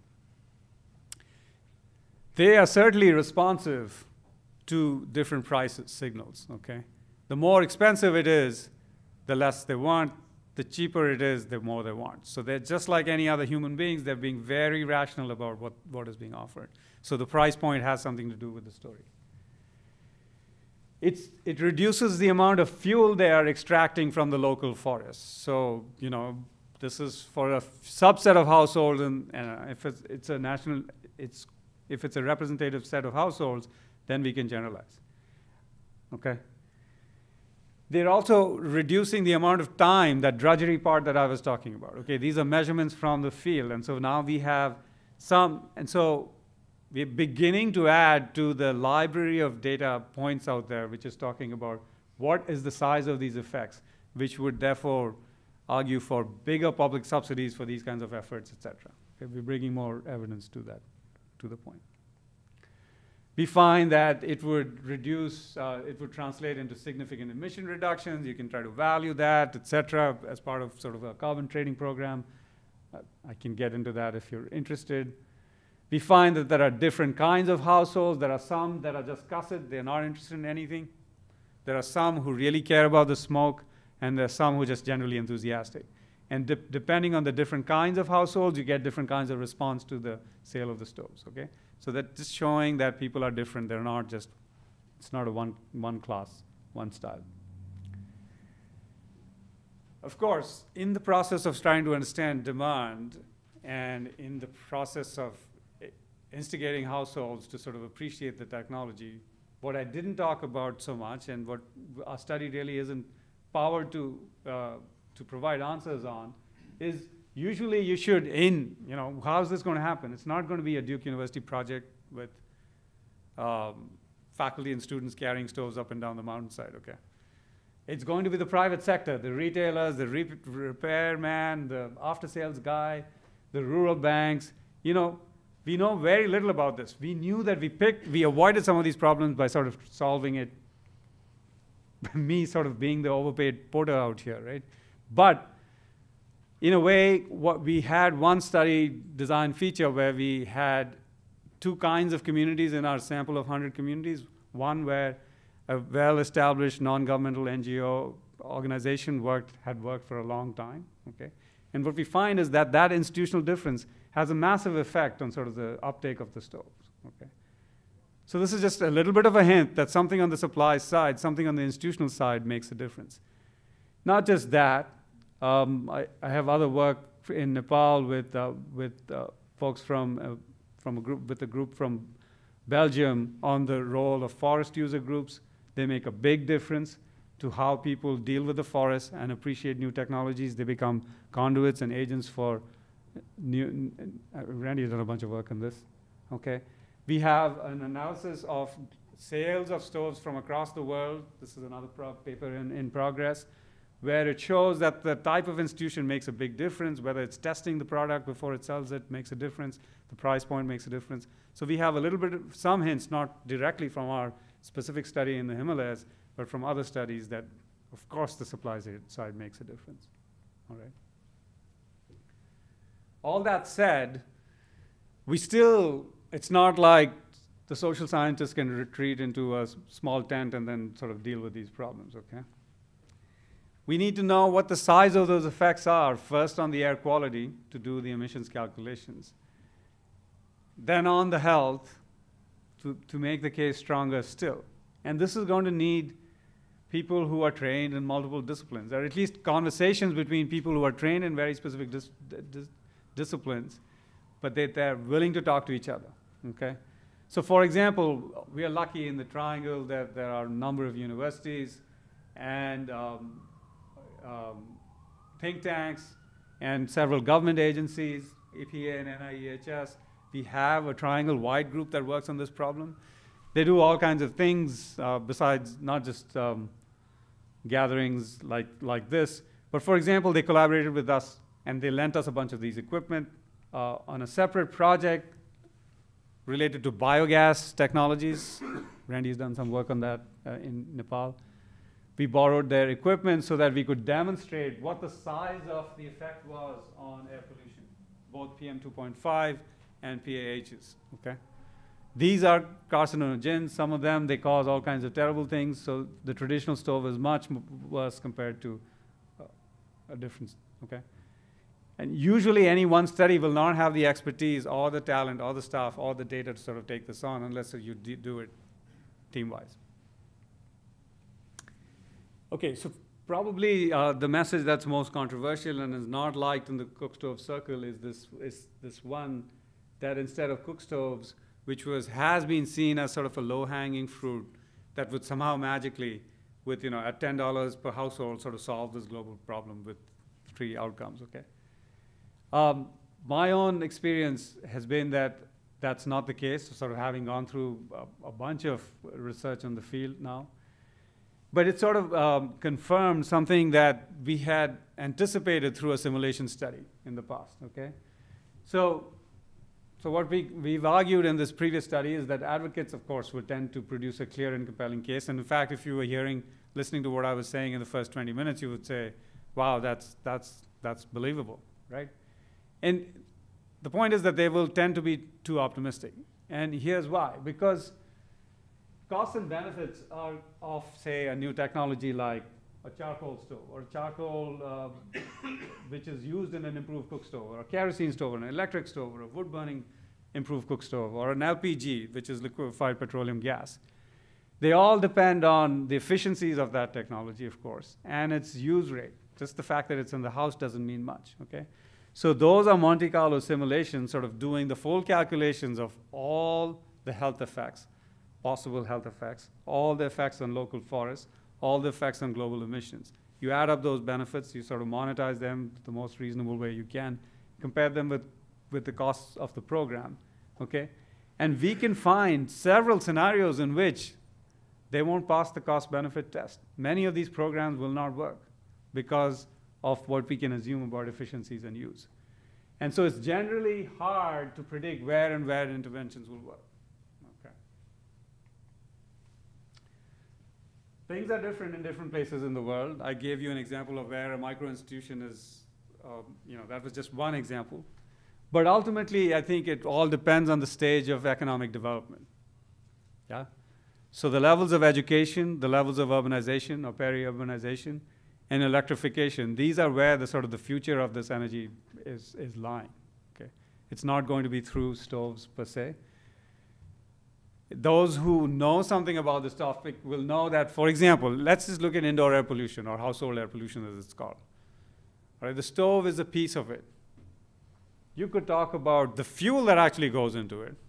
B: They are certainly responsive to different price signals, okay? The more expensive it is, the less they want. The cheaper it is, the more they want. So they're just like any other human beings. They're being very rational about what, what is being offered. So the price point has something to do with the story. It's, it reduces the amount of fuel they are extracting from the local forests. So, you know, this is for a subset of households, and, and if it's, it's a national, it's, if it's a representative set of households, then we can generalize, okay? They're also reducing the amount of time, that drudgery part that I was talking about. Okay, these are measurements from the field, and so now we have some, and so we're beginning to add to the library of data points out there, which is talking about what is the size of these effects, which would therefore argue for bigger public subsidies for these kinds of efforts, et cetera. Okay, we're bringing more evidence to that, to the point. We find that it would reduce, uh, it would translate into significant emission reductions. You can try to value that, et cetera, as part of sort of a carbon trading program. Uh, I can get into that if you're interested. We find that there are different kinds of households. There are some that are just cusset. They're not interested in anything. There are some who really care about the smoke, and there are some who are just generally enthusiastic. And de depending on the different kinds of households, you get different kinds of response to the sale of the stoves, okay? So that's just showing that people are different. They're not just, it's not a one, one class, one style. Of course, in the process of trying to understand demand and in the process of instigating households to sort of appreciate the technology, what I didn't talk about so much and what our study really isn't powered to, uh, to provide answers on is usually you should in, you know, how's this going to happen? It's not going to be a Duke University project with um, faculty and students carrying stoves up and down the mountainside, okay? It's going to be the private sector, the retailers, the re repairman, the after-sales guy, the rural banks. You know, we know very little about this. We knew that we picked, we avoided some of these problems by sort of solving it, me sort of being the overpaid porter out here, right? But in a way, what we had one study design feature where we had two kinds of communities in our sample of one hundred communities. One where a well-established non-governmental N G O organization worked, had worked for a long time, okay? And what we find is that that institutional difference has a massive effect on sort of the uptake of the stoves, okay? So this is just a little bit of a hint that something on the supply side, something on the institutional side makes a difference. Not just that, um, I, I have other work in Nepal with, uh, with uh, folks from, uh, from a group, with a group from Belgium on the role of forest user groups. They make a big difference to how people deal with the forest and appreciate new technologies. They become conduits and agents for new, uh, Randy has done a bunch of work on this, okay? We have an analysis of sales of stoves from across the world. This is another pro paper in, in progress, where it shows that the type of institution makes a big difference, whether it's testing the product before it sells it makes a difference, the price point makes a difference. So we have a little bit of some hints, not directly from our specific study in the Himalayas, but from other studies that, of course, the supply side makes a difference, all right? All that said, we still, it's not like the social scientists can retreat into a small tent and then sort of deal with these problems, okay? We need to know what the size of those effects are, first on the air quality to do the emissions calculations, then on the health to, to make the case stronger still. And this is going to need people who are trained in multiple disciplines, or at least conversations between people who are trained in very specific dis dis disciplines, but they, they're willing to talk to each other, okay? So for example, we are lucky in the Triangle that there are a number of universities and um, um, think tanks and several government agencies, E P A and N I E H S. We have a Triangle-wide group that works on this problem. They do all kinds of things uh, besides not just um, gatherings like, like this, but for example, they collaborated with us and they lent us a bunch of these equipment uh, on a separate project related to biogas technologies. Randy's done some work on that uh, in Nepal. We borrowed their equipment so that we could demonstrate what the size of the effect was on air pollution, both P M two point five and P A Hs, okay? These are carcinogens. Some of them, they cause all kinds of terrible things, so the traditional stove is much worse compared to uh, a difference, okay? And usually any one study will not have the expertise or the talent or the staff or the data to sort of take this on unless you do it team-wise. Okay, so probably uh, the message that's most controversial and is not liked in the cook stove circle is this, is this one that instead of cook stoves, which was, has been seen as sort of a low-hanging fruit that would somehow magically, with, you know, at ten dollars per household, sort of solve this global problem with three outcomes, okay? Um, my own experience has been that that's not the case, sort of having gone through a, a bunch of research on the field now. But it sort of um, confirmed something that we had anticipated through a simulation study in the past, okay? So, so what we, we've argued in this previous study is that advocates, of course, would tend to produce a clear and compelling case. And in fact, if you were hearing, listening to what I was saying in the first twenty minutes, you would say, wow, that's, that's, that's believable, right? And the point is that they will tend to be too optimistic. And here's why. Because costs and benefits are of, say, a new technology like a charcoal stove, or charcoal uh, which is used in an improved cook stove, or a kerosene stove, or an electric stove, or a wood-burning improved cook stove, or an L P G, which is liquefied petroleum gas. They all depend on the efficiencies of that technology, of course, and its use rate. Just the fact that it's in the house doesn't mean much, okay? So those are Monte Carlo simulations, sort of doing the full calculations of all the health effects, possible health effects, all the effects on local forests, all the effects on global emissions. You add up those benefits, you sort of monetize them the most reasonable way you can, compare them with, with the costs of the program, okay? And we can find several scenarios in which they won't pass the cost-benefit test. Many of these programs will not work because of what we can assume about efficiencies and use. And so it's generally hard to predict where and where interventions will work. Okay. Things are different in different places in the world. I gave you an example of where a micro-institution is, um, you know, that was just one example. But ultimately, I think it all depends on the stage of economic development. Yeah? So the levels of education, the levels of urbanization or peri-urbanization, and electrification, these are where the sort of the future of this energy is, is lying, okay? It's not going to be through stoves per se. Those who know something about this topic will know that, for example, let's just look at indoor air pollution or household air pollution as it's called. All right, the stove is a piece of it. You could talk about the fuel that actually goes into it.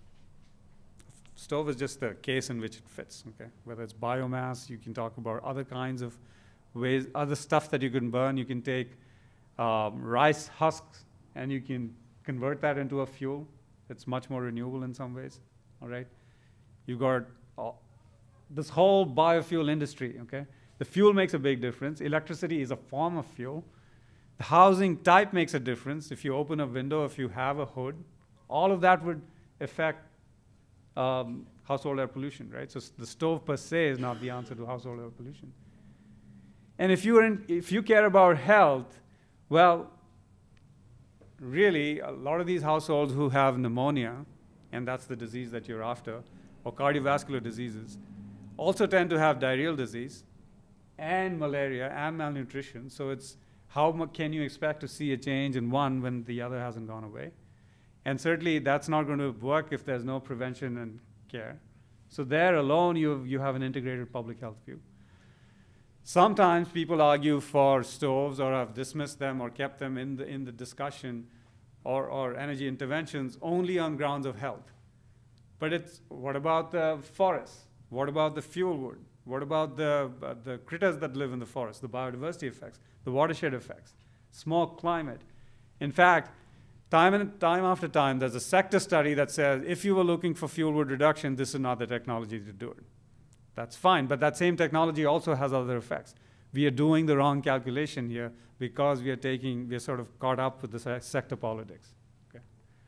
B: Stove is just the case in which it fits, okay? Whether it's biomass, you can talk about other kinds of ways, other stuff that you can burn. You can take um, rice husks and you can convert that into a fuel. It's much more renewable in some ways, all right? You've got uh, this whole biofuel industry, okay? The fuel makes a big difference. Electricity is a form of fuel. The housing type makes a difference. If you open a window, if you have a hood, all of that would affect um, household air pollution, right? So the stove per se is not the answer to household air pollution. And if, you're in, if you care about health, well, really, a lot of these households who have pneumonia, and that's the disease that you're after, or cardiovascular diseases, also tend to have diarrheal disease and malaria and malnutrition. So it's how much can you expect to see a change in one when the other hasn't gone away? And certainly that's not going to work if there's no prevention and care. So there alone, you, you have an integrated public health view. Sometimes people argue for stoves or have dismissed them or kept them in the, in the discussion or, or energy interventions only on grounds of health. But it's, what about the forests? What about the fuel wood? What about the, uh, the critters that live in the forest, the biodiversity effects, the watershed effects, smoke, climate? In fact, time and time after time, there's a sector study that says if you were looking for fuel wood reduction, this is not the technology to do it. That's fine, but that same technology also has other effects. We are doing the wrong calculation here because we are taking, we are sort of caught up with the sector politics. Okay?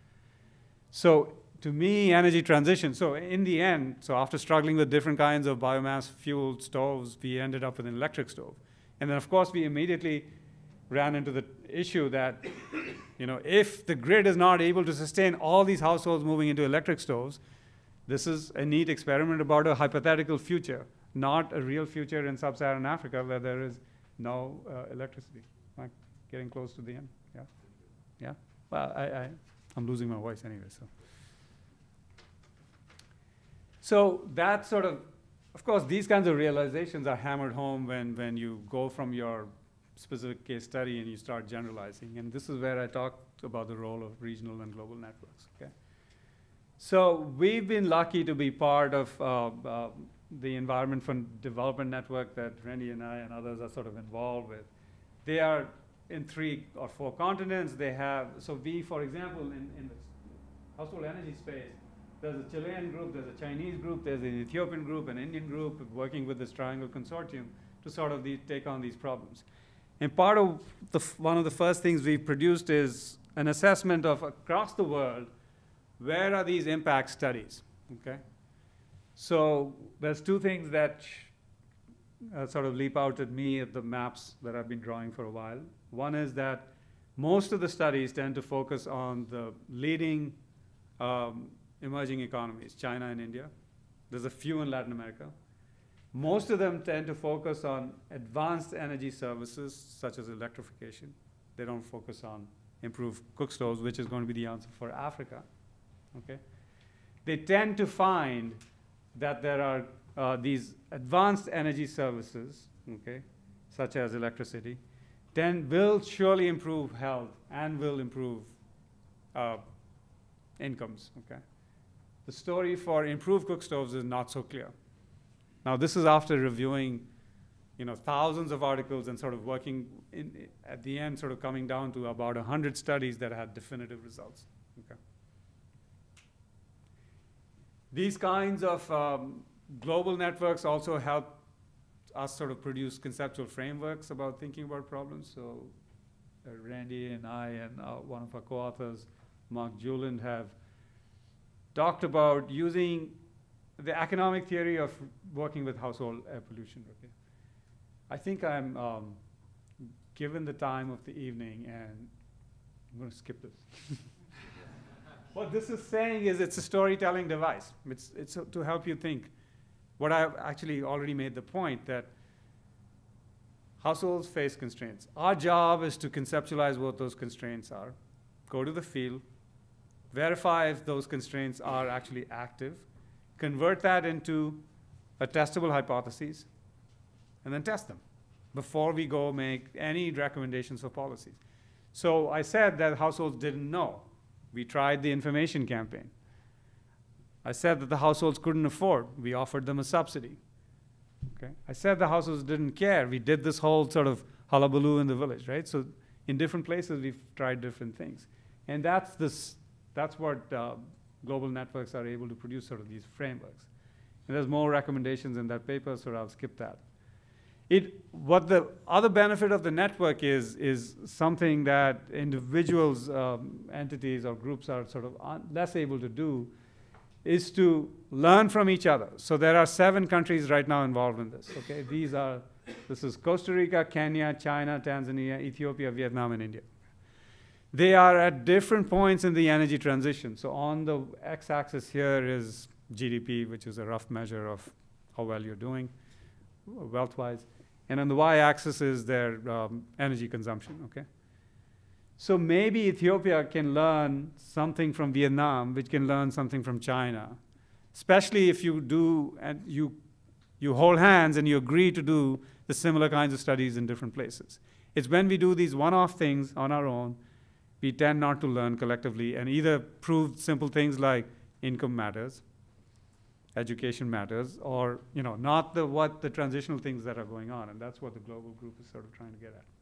B: So to me, energy transition, so in the end, so after struggling with different kinds of biomass fuel stoves, we ended up with an electric stove. And then of course we immediately ran into the issue that, you know, if the grid is not able to sustain all these households moving into electric stoves, this is a neat experiment about a hypothetical future, not a real future in sub-Saharan Africa where there is no uh, electricity. Am I getting close to the end? Yeah? Yeah? Well, I, I, I'm losing my voice anyway, so. So that sort of, of course, these kinds of realizations are hammered home when, when you go from your specific case study and you start generalizing. And this is where I talked about the role of regional and global networks, okay? So we've been lucky to be part of uh, uh, the Environment for Development Network that Randy and I and others are sort of involved with. They are in three or four continents. They have, so we, for example, in, in the household energy space, there's a Chilean group, there's a Chinese group, there's an Ethiopian group, an Indian group working with this Triangle Consortium to sort of the, take on these problems. And part of the, one of the first things we produced is an assessment of across the world, where are these impact studies, okay? So there's two things that uh, sort of leap out at me at the maps that I've been drawing for a while. One is that Most of the studies tend to focus on the leading um, emerging economies, China and India. There's a few in Latin America. Most of them tend to focus on advanced energy services, such as electrification. They don't focus on improved cook stoves, which is going to be the answer for Africa. Okay? They tend to find that there are uh, these advanced energy services, okay, such as electricity, then will surely improve health and will improve uh, incomes. Okay? The story for improved cook stoves is not so clear. Now, this is after reviewing, you know, thousands of articles and sort of working in, at the end, sort of coming down to about one hundred studies that had definitive results. Okay. These kinds of um, global networks also help us sort of produce conceptual frameworks about thinking about problems. So uh, Randy and I and uh, one of our co-authors, Mark Juland, have talked about using the economic theory of working with household air pollution. Okay. I think I'm, um, given the time of the evening, and I'm going to skip this. What this is saying is it's a storytelling device. It's, it's to help you think. What I've actually already made the point that households face constraints. Our job is to conceptualize what those constraints are, go to the field, verify if those constraints are actually active, convert that into a testable hypothesis, and then test them before we go make any recommendations for policies. So I said that households didn't know. We tried the information campaign. I said that the households couldn't afford. We offered them a subsidy. Okay? I said the households didn't care. We did this whole sort of hullabaloo in the village, right? So in different places, we've tried different things. And that's, this, that's what uh, global networks are able to produce, sort of these frameworks. And there's more recommendations in that paper, so I'll skip that. It, what the other benefit of the network is, is something that individuals, um, entities, or groups are sort of un less able to do, is to learn from each other. So there are seven countries right now involved in this. Okay, these are, this is Costa Rica, Kenya, China, Tanzania, Ethiopia, Vietnam, and India. They are at different points in the energy transition. So on the x-axis here is G D P, which is a rough measure of how well you're doing, wealth-wise. And on the y-axis is their um, energy consumption, okay? So maybe Ethiopia can learn something from Vietnam, which can learn something from China, especially if you do, and you, you hold hands and you agree to do the similar kinds of studies in different places. It's when we do these one-off things on our own, we tend not to learn collectively and either prove simple things like income matters, education matters, or you know, not the what the transitional things that are going on, and that's what the global group is sort of trying to get at.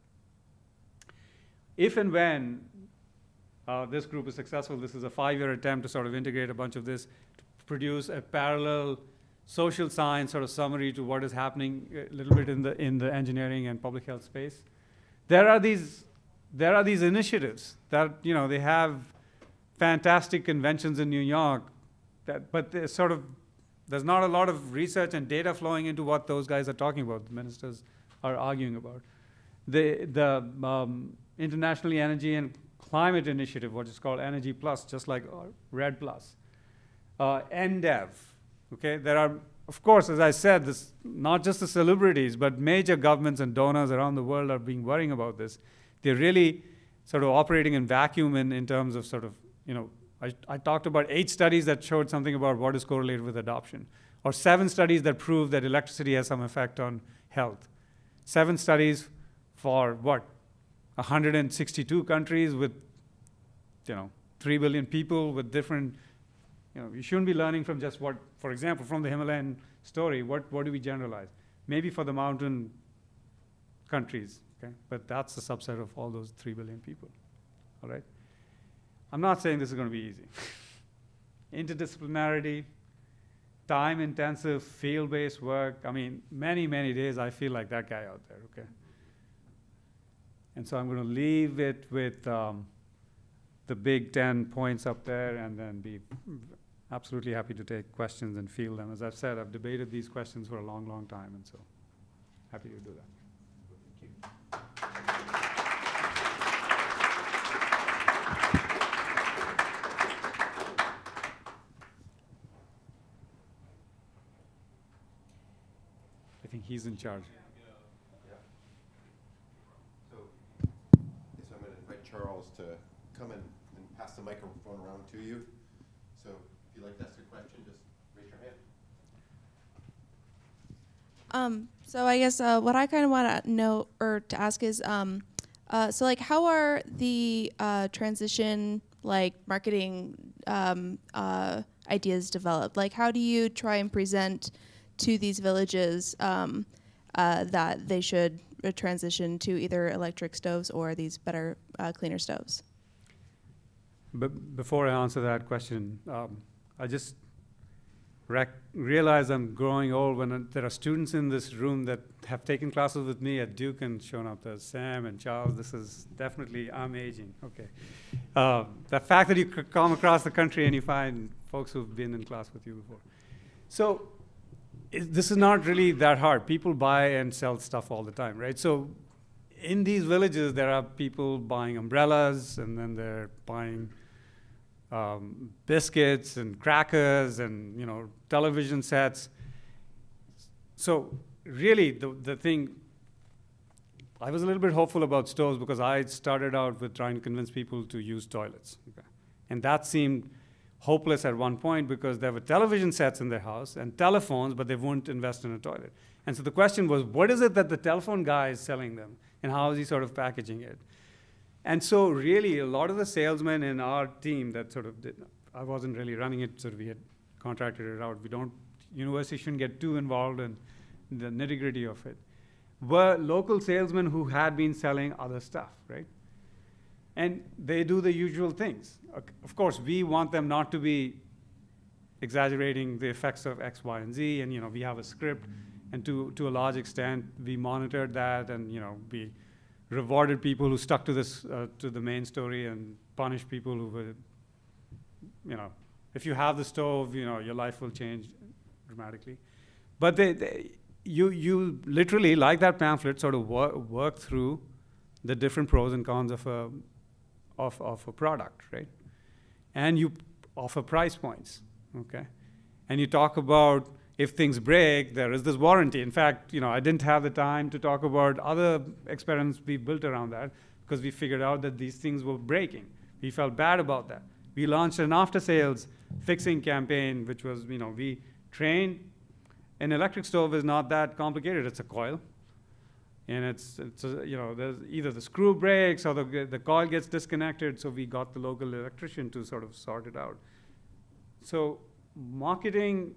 B: If and when uh, this group is successful, this is a five-year attempt to sort of integrate a bunch of this to produce a parallel social science sort of summary to what is happening a little bit in the in the engineering and public health space. There are these there are these initiatives that you know they have fantastic conventions in New York, that but they're sort of there's not a lot of research and data flowing into what those guys are talking about, the ministers are arguing about. The, the um, Internationally Energy and Climate Initiative, what is called Energy Plus, just like Red Plus. Uh, N D E V, okay? There are, of course, as I said, this, not just the celebrities, but major governments and donors around the world are being worrying about this. They're really sort of operating in vacuum in, in terms of sort of, you know, I, I talked about eight studies that showed something about what is correlated with adoption, or seven studies that prove that electricity has some effect on health. Seven studies for what? one hundred sixty-two countries with, you know, three billion people with different, you know, you shouldn't be learning from just what, for example, from the Himalayan story, what, what do we generalize? Maybe for the mountain countries, okay? But that's a subset of all those three billion people, all right? I'm not saying this is going to be easy. Interdisciplinarity, time-intensive, field-based work. I mean, many, many days I feel like that guy out there, okay? And so I'm going to leave it with um, the big ten points up there and then be absolutely happy to take questions and field them. As I've said, I've debated these questions for a long, long time, and so happy to do that. Thank you. he's in charge.
A: Yeah. So, so I'm going to invite Charles to come in and pass the microphone around to you. So if you'd like to ask a question, just raise your hand.
C: Um, so I guess uh, what I kind of want to know or to ask is, um, uh, so like, how are the uh, transition, like marketing um, uh, ideas developed? Like, how do you try and present to these villages um, uh, that they should uh, transition to either electric stoves or these better, uh, cleaner stoves?
B: But before I answer that question, um, I just rec realize I'm growing old when uh, there are students in this room that have taken classes with me at Duke and shown up. There's Sam and Charles. This is definitely, I'm aging. Okay. Uh, the fact that you could come across the country and you find folks who've been in class with you before. So it, this is not really that hard. People buy and sell stuff all the time, right? So in these villages, there are people buying umbrellas, and then they're buying Um, biscuits and crackers and, you know, television sets. So really the, the thing, I was a little bit hopeful about stoves because I started out with trying to convince people to use toilets. Okay. And that seemed hopeless at one point because there were television sets in their house and telephones, but they wouldn't invest in a toilet. And so the question was, what is it that the telephone guy is selling them, and how is he sort of packaging it? And so really, a lot of the salesmen in our team that sort of did, I wasn't really running it, so we had contracted it out. We don't, university shouldn't get too involved in the nitty-gritty of it. Were local salesmen who had been selling other stuff, right? And they do the usual things. Of course, we want them not to be exaggerating the effects of X, Y, and Z, and you know, we have a script, and to, to a large extent, we monitored that, and you know, we rewarded people who stuck to this, uh, to the main story, and punished people who were, you know, if you have the stove, you know, your life will change dramatically. But they, they, you, you literally, like that pamphlet, sort of wor work through the different pros and cons of a, of, of a product, right? And you offer price points, okay? And you talk about, if things break, there is this warranty. In fact, you know, I didn't have the time to talk about other experiments we built around that because we figured out that these things were breaking. We felt bad about that. We launched an after-sales fixing campaign, which was, you know, we trained. An electric stove is not that complicated. It's a coil. And it's, it's a, you know, there's either the screw breaks or the, the coil gets disconnected, so we got the local electrician to sort of sort it out. So marketing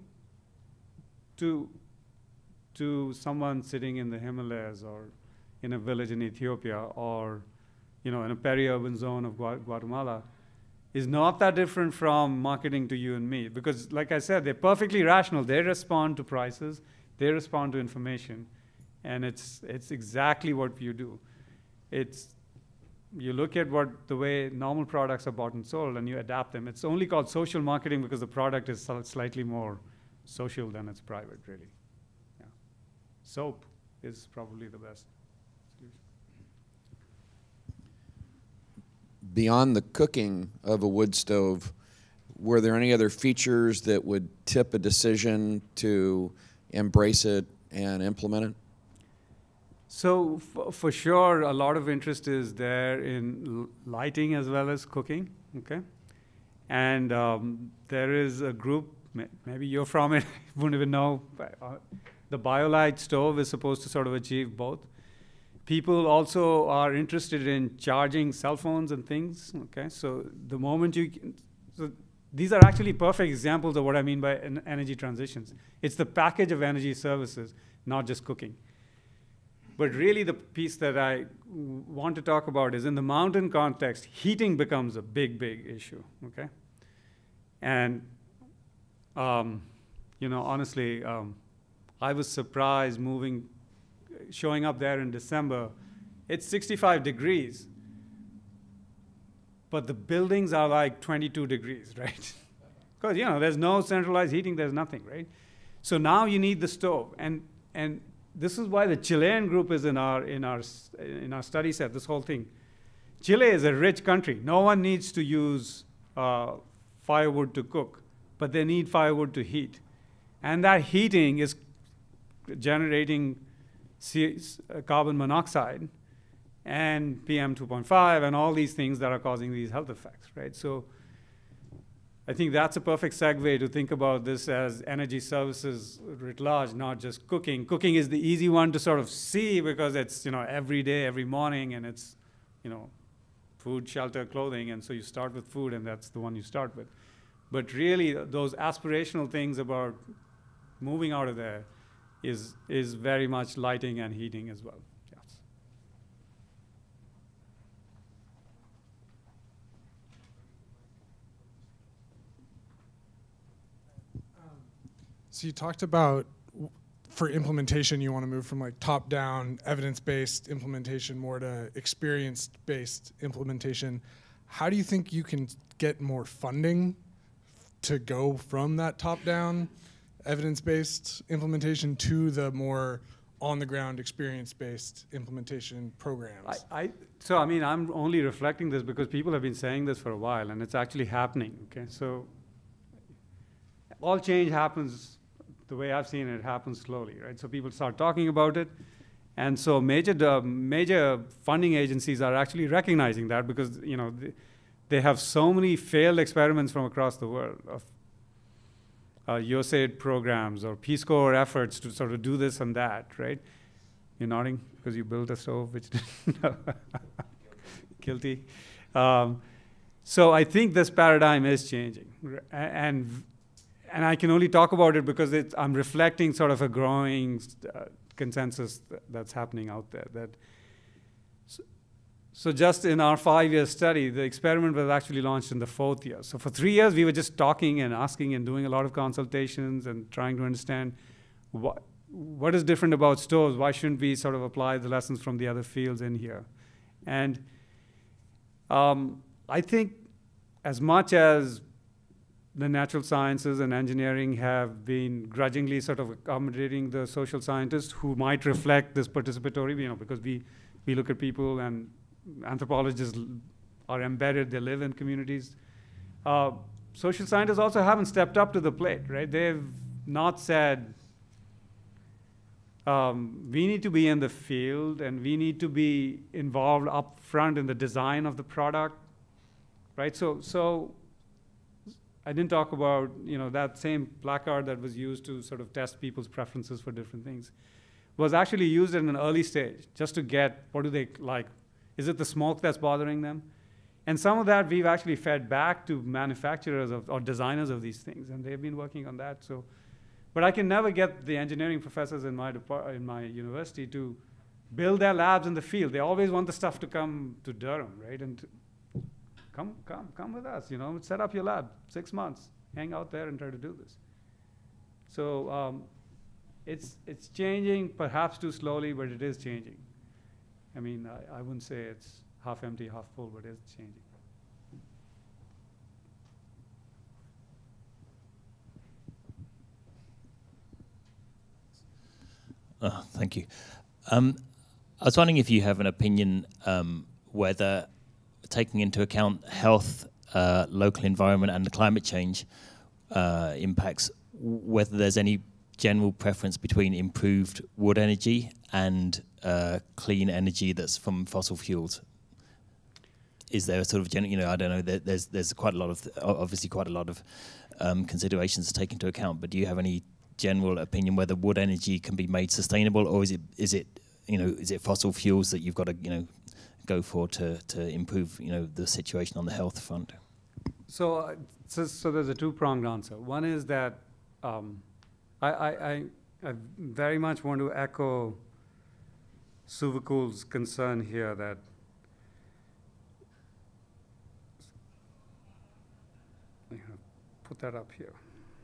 B: to, to someone sitting in the Himalayas or in a village in Ethiopia or, you know, in a peri-urban zone of Gua Guatemala is not that different from marketing to you and me. Because like I said, they're perfectly rational. They respond to prices. They respond to information. And it's, it's exactly what you do. It's, you look at what the way normal products are bought and sold, and you adapt them. It's only called social marketing because the product is slightly more social than it's private, really. Yeah. Soap is probably the best solution.
D: Beyond the cooking of a wood stove, were there any other features that would tip a decision to embrace it and implement it?
B: So f for sure, a lot of interest is there in l lighting as well as cooking, okay? And um, there is a group, maybe you're from it, wouldn't even know. Uh, the BioLite stove is supposed to sort of achieve both. People also are interested in charging cell phones and things, okay? So the moment you, can, so these are actually perfect examples of what I mean by en energy transitions. It's the package of energy services, not just cooking. But really the piece that I want to talk about is in the mountain context, heating becomes a big, big issue, okay? And Um, you know, honestly, um, I was surprised moving, showing up there in December. It's sixty-five degrees, but the buildings are like twenty-two degrees, right? Because, you know, there's no centralized heating, there's nothing, right? So now you need the stove. And, and this is why the Chilean group is in our, in, our, in our study set, this whole thing. Chile is a rich country. No one needs to use uh, firewood to cook, but they need firewood to heat. And that heating is generating C uh, carbon monoxide and P M two point five and all these things that are causing these health effects, right? So I think that's a perfect segue to think about this as energy services writ large, not just cooking. Cooking is the easy one to sort of see because it's, you know, every day, every morning, and it's, you know, food, shelter, clothing, and so you start with food, and that's the one you start with. But really, those aspirational things about moving out of there is, is very much lighting and heating as well. Yes.
E: So you talked about, for implementation, you want to move from like top-down, evidence-based implementation more to experience-based implementation. How do you think you can get more funding to go from that top-down, evidence-based implementation to the more on-the-ground, experience-based implementation programs?
B: I, I, so, I mean, I'm only reflecting this because people have been saying this for a while, and it's actually happening, okay? So all change happens, the way I've seen it, happens slowly, right? So people start talking about it, and so major, uh, major funding agencies are actually recognizing that because, you know, they, they have so many failed experiments from across the world of uh, U S A I D programs or Peace Corps efforts to sort of do this and that, right? You're nodding because you built a stove, which didn't. Guilty. Um, so I think this paradigm is changing, and and I can only talk about it because it's, I'm reflecting sort of a growing uh, consensus th that's happening out there. That so, so just in our five-year study, the experiment was actually launched in the fourth year. So for three years, we were just talking and asking and doing a lot of consultations and trying to understand what what is different about stoves. Why shouldn't we sort of apply the lessons from the other fields in here? And um, I think as much as the natural sciences and engineering have been grudgingly sort of accommodating the social scientists who might reflect this participatory, you know, because we, we look at people and anthropologists are embedded, they live in communities. Uh, social scientists also haven't stepped up to the plate, right? They've not said, um, we need to be in the field and we need to be involved up front in the design of the product, right? So, so I didn't talk about, you know, that same placard that was used to sort of test people's preferences for different things was actually used in an early stage just to get what do they like. Is it the smoke that's bothering them? And some of that we've actually fed back to manufacturers of, or designers of these things, and they've been working on that. So, but I can never get the engineering professors in my depart in my university to build their labs in the field. They always want the stuff to come to Durham, right? And to, Come, come, come with us, you know, set up your lab, six months, hang out there and try to do this. So um, it's, it's changing, perhaps too slowly, but it is changing. I mean, I, I wouldn't say it's half empty, half full, but it's changing.
F: Oh, thank you. Um, I was wondering if you have an opinion um, whether taking into account health, uh, local environment, and the climate change uh, impacts, whether there's any general preference between improved wood energy and uh, clean energy that's from fossil fuels. Is there a sort of general, you know, I don't know, there, there's there's quite a lot of, obviously quite a lot of um, considerations to take into account, but do you have any general opinion whether wood energy can be made sustainable, or is it, is it, you know, is it fossil fuels that you've got to, you know, go for to, to improve, you know, the situation on the health front?
B: So, uh, so, so there's a two-pronged answer. One is that um, I, I, I, I very much want to echo Suvakul's concern here that I'm going to put that up here.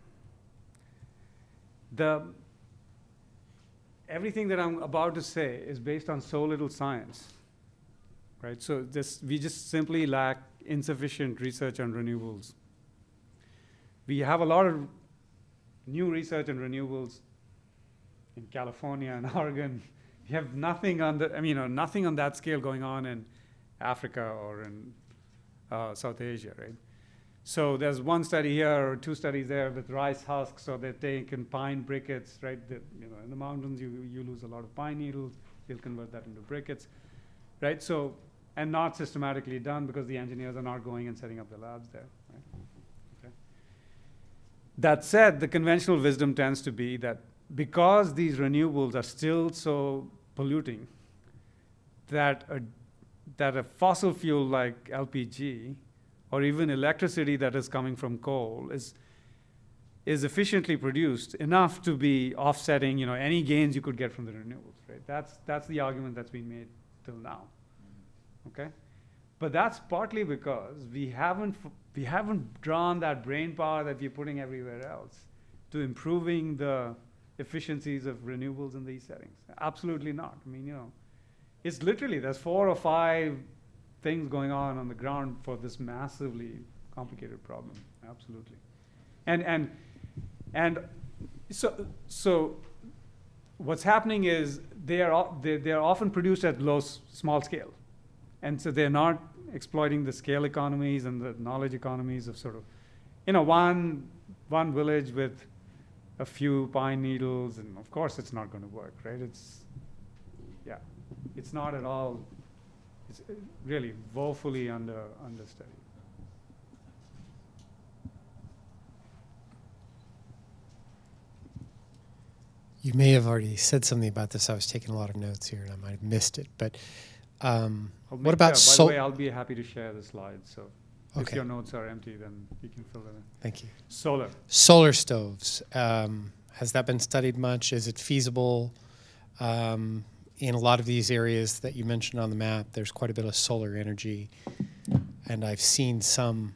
B: The, everything that I'm about to say is based on so little science. Right, so this, we just simply lack insufficient research on renewables. We have a lot of new research on renewables in California and Oregon. We have nothing on the, I mean, you know, nothing on that scale going on in Africa or in uh, South Asia, right? So there's one study here or two studies there with rice husks, so that they can pine briquettes, right? The, you know, in the mountains, you, you lose a lot of pine needles. They'll convert that into briquettes, right? So, and not systematically done because the engineers are not going and setting up the labs there, right? Okay. That said, the conventional wisdom tends to be that because these renewables are still so polluting, that a, that a fossil fuel like L P G or even electricity that is coming from coal is, is efficiently produced enough to be offsetting, you know, any gains you could get from the renewables, right? That's, that's the argument that's been made till now, okay? But that's partly because we haven't, we haven't drawn that brain power that we're putting everywhere else to improving the efficiencies of renewables in these settings. Absolutely not. I mean, you know, it's literally, there's four or five things going on on the ground for this massively complicated problem. Absolutely. And, and, and so, so what's happening is they are, they, they are often produced at low, small scale. And so they're not exploiting the scale economies and the knowledge economies of sort of, you know, one, one village with a few pine needles, and of course it's not going to work, right? It's, yeah, it's not at all, it's really woefully under, understudied.
G: You may have already said something about this. I was taking a lot of notes here and I might have missed it, but um, what about
B: sol- By the way,
G: sol-
B: I'll be happy to share the slides, so
G: Okay.
B: if your notes are empty, then you can fill them in.
G: Thank you.
B: Solar.
G: Solar stoves. Um, has that been studied much? Is it feasible? Um, in a lot of these areas that you mentioned on the map, there's quite a bit of solar energy. And I've seen some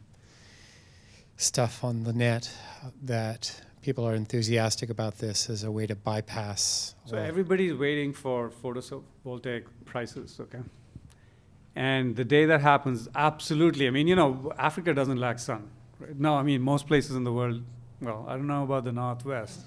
G: stuff on the net that people are enthusiastic about this as a way to bypass.
B: So
G: well,
B: everybody's waiting for photovoltaic prices, okay? And the day that happens, absolutely. I mean, you know, Africa doesn't lack sun. Right? No, I mean, most places in the world, well, I don't know about the Northwest.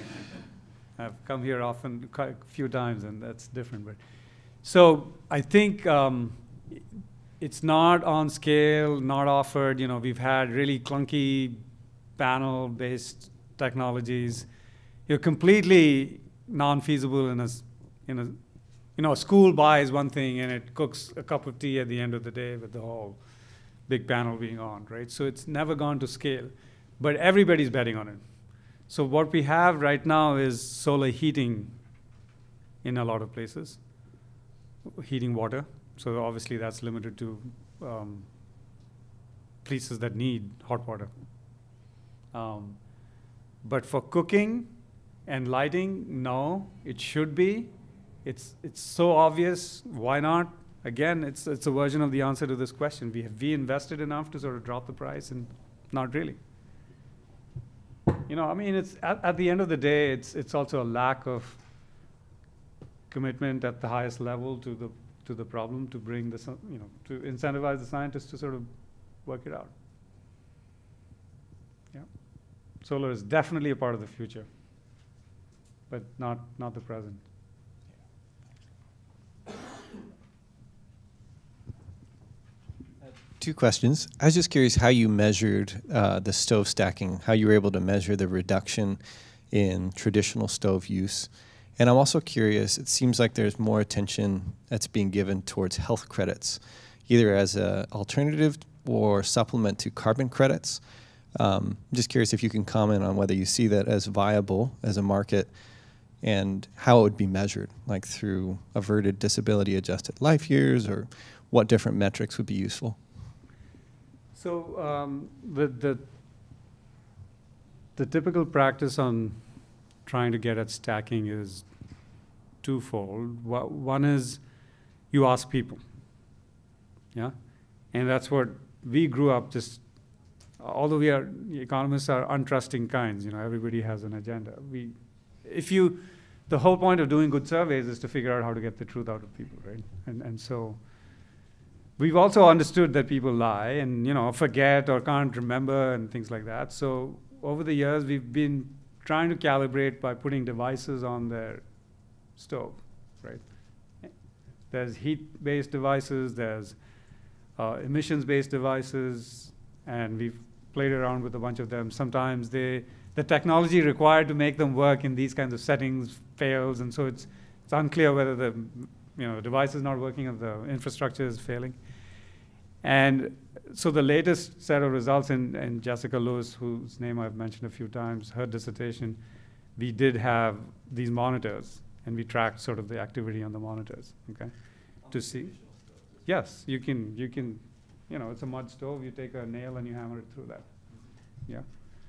B: I've come here often, quite a few times, and that's different. But so I think um, it's not on scale, not offered. You know, we've had really clunky panel-based technologies. You're completely non-feasible in a, in a, you know, a school buys one thing and it cooks a cup of tea at the end of the day with the whole big panel being on, right? So it's never gone to scale, but everybody's betting on it. So what we have right now is solar heating in a lot of places, heating water. So obviously that's limited to um, places that need hot water. Um, but for cooking and lighting, no, it should be. It's, it's so obvious, why not? Again, it's, it's a version of the answer to this question. We have we invested enough to sort of drop the price, and not really. You know, I mean, it's at, at the end of the day, it's, it's also a lack of commitment at the highest level to the, to the problem to bring the, you know, to incentivize the scientists to sort of work it out. Yeah. Solar is definitely a part of the future, but not, not the present.
H: Two questions. I was just curious how you measured uh, the stove stacking, how you were able to measure the reduction in traditional stove use. And I'm also curious, it seems like there's more attention that's being given towards health credits, either as an alternative or supplement to carbon credits. Um, I'm just curious if you can comment on whether you see that as viable as a market and how it would be measured, like through averted disability adjusted life years, or what different metrics would be useful.
B: So um, the, the, the typical practice on trying to get at stacking is twofold. One is you ask people, yeah? And that's what we grew up just, although we are, economists are untrusting kinds, you know, everybody has an agenda. We, if you, the whole point of doing good surveys is to figure out how to get the truth out of people, right? And, and so, we've also understood that people lie and, you know, forget or can't remember and things like that. So over the years, we've been trying to calibrate by putting devices on their stove, right? There's heat-based devices, there's uh, emissions-based devices, and we've played around with a bunch of them. Sometimes they, the technology required to make them work in these kinds of settings fails, and so it's, it's unclear whether the you know, device is not working or the infrastructure is failing. And so the latest set of results in, in Jessica Lewis, whose name I've mentioned a few times, her dissertation, we did have these monitors, and we tracked sort of the activity on the monitors, okay, to see. Yes, you can, you can, you know, it's a mud stove, you take a nail and you hammer it through that, yeah.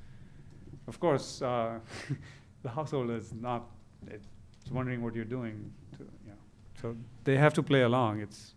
B: Of course, uh, the household is not, it's wondering what you're doing, to, you know. So they have to play along, it's,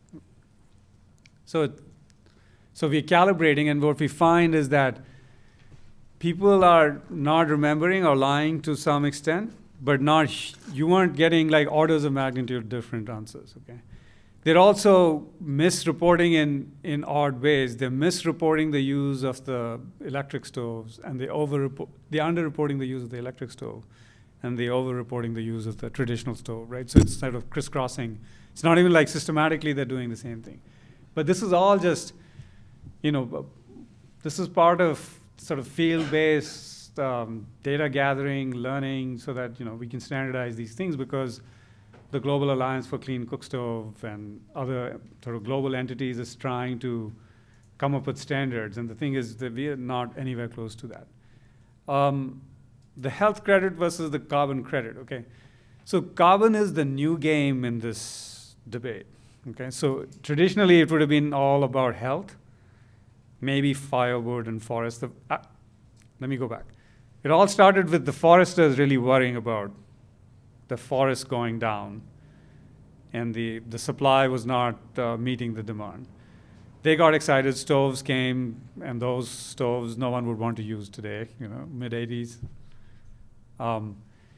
B: so, it, so we're calibrating, and what we find is that people are not remembering or lying to some extent, but not, you aren't getting like orders of magnitude different answers, okay? They're also misreporting in, in odd ways. They're misreporting the use of the electric stoves, and they over they're underreporting the use of the electric stove, and they over-reporting the use of the traditional stove, right? So it's sort of crisscrossing. It's not even like systematically they're doing the same thing. But this is all just, you know, this is part of sort of field-based um, data gathering, learning, so that, you know, we can standardize these things, because the Global Alliance for Clean Cook Stove and other sort of global entities is trying to come up with standards. And the thing is that we are not anywhere close to that. Um, the health credit versus the carbon credit, okay? So carbon is the new game in this debate, okay? So traditionally it would have been all about health, maybe firewood and forest. The, uh, let me go back. It all started with the foresters really worrying about the forest going down, and the, the supply was not uh, meeting the demand. They got excited, stoves came, and those stoves no one would want to use today, you know, mid eighties. Um,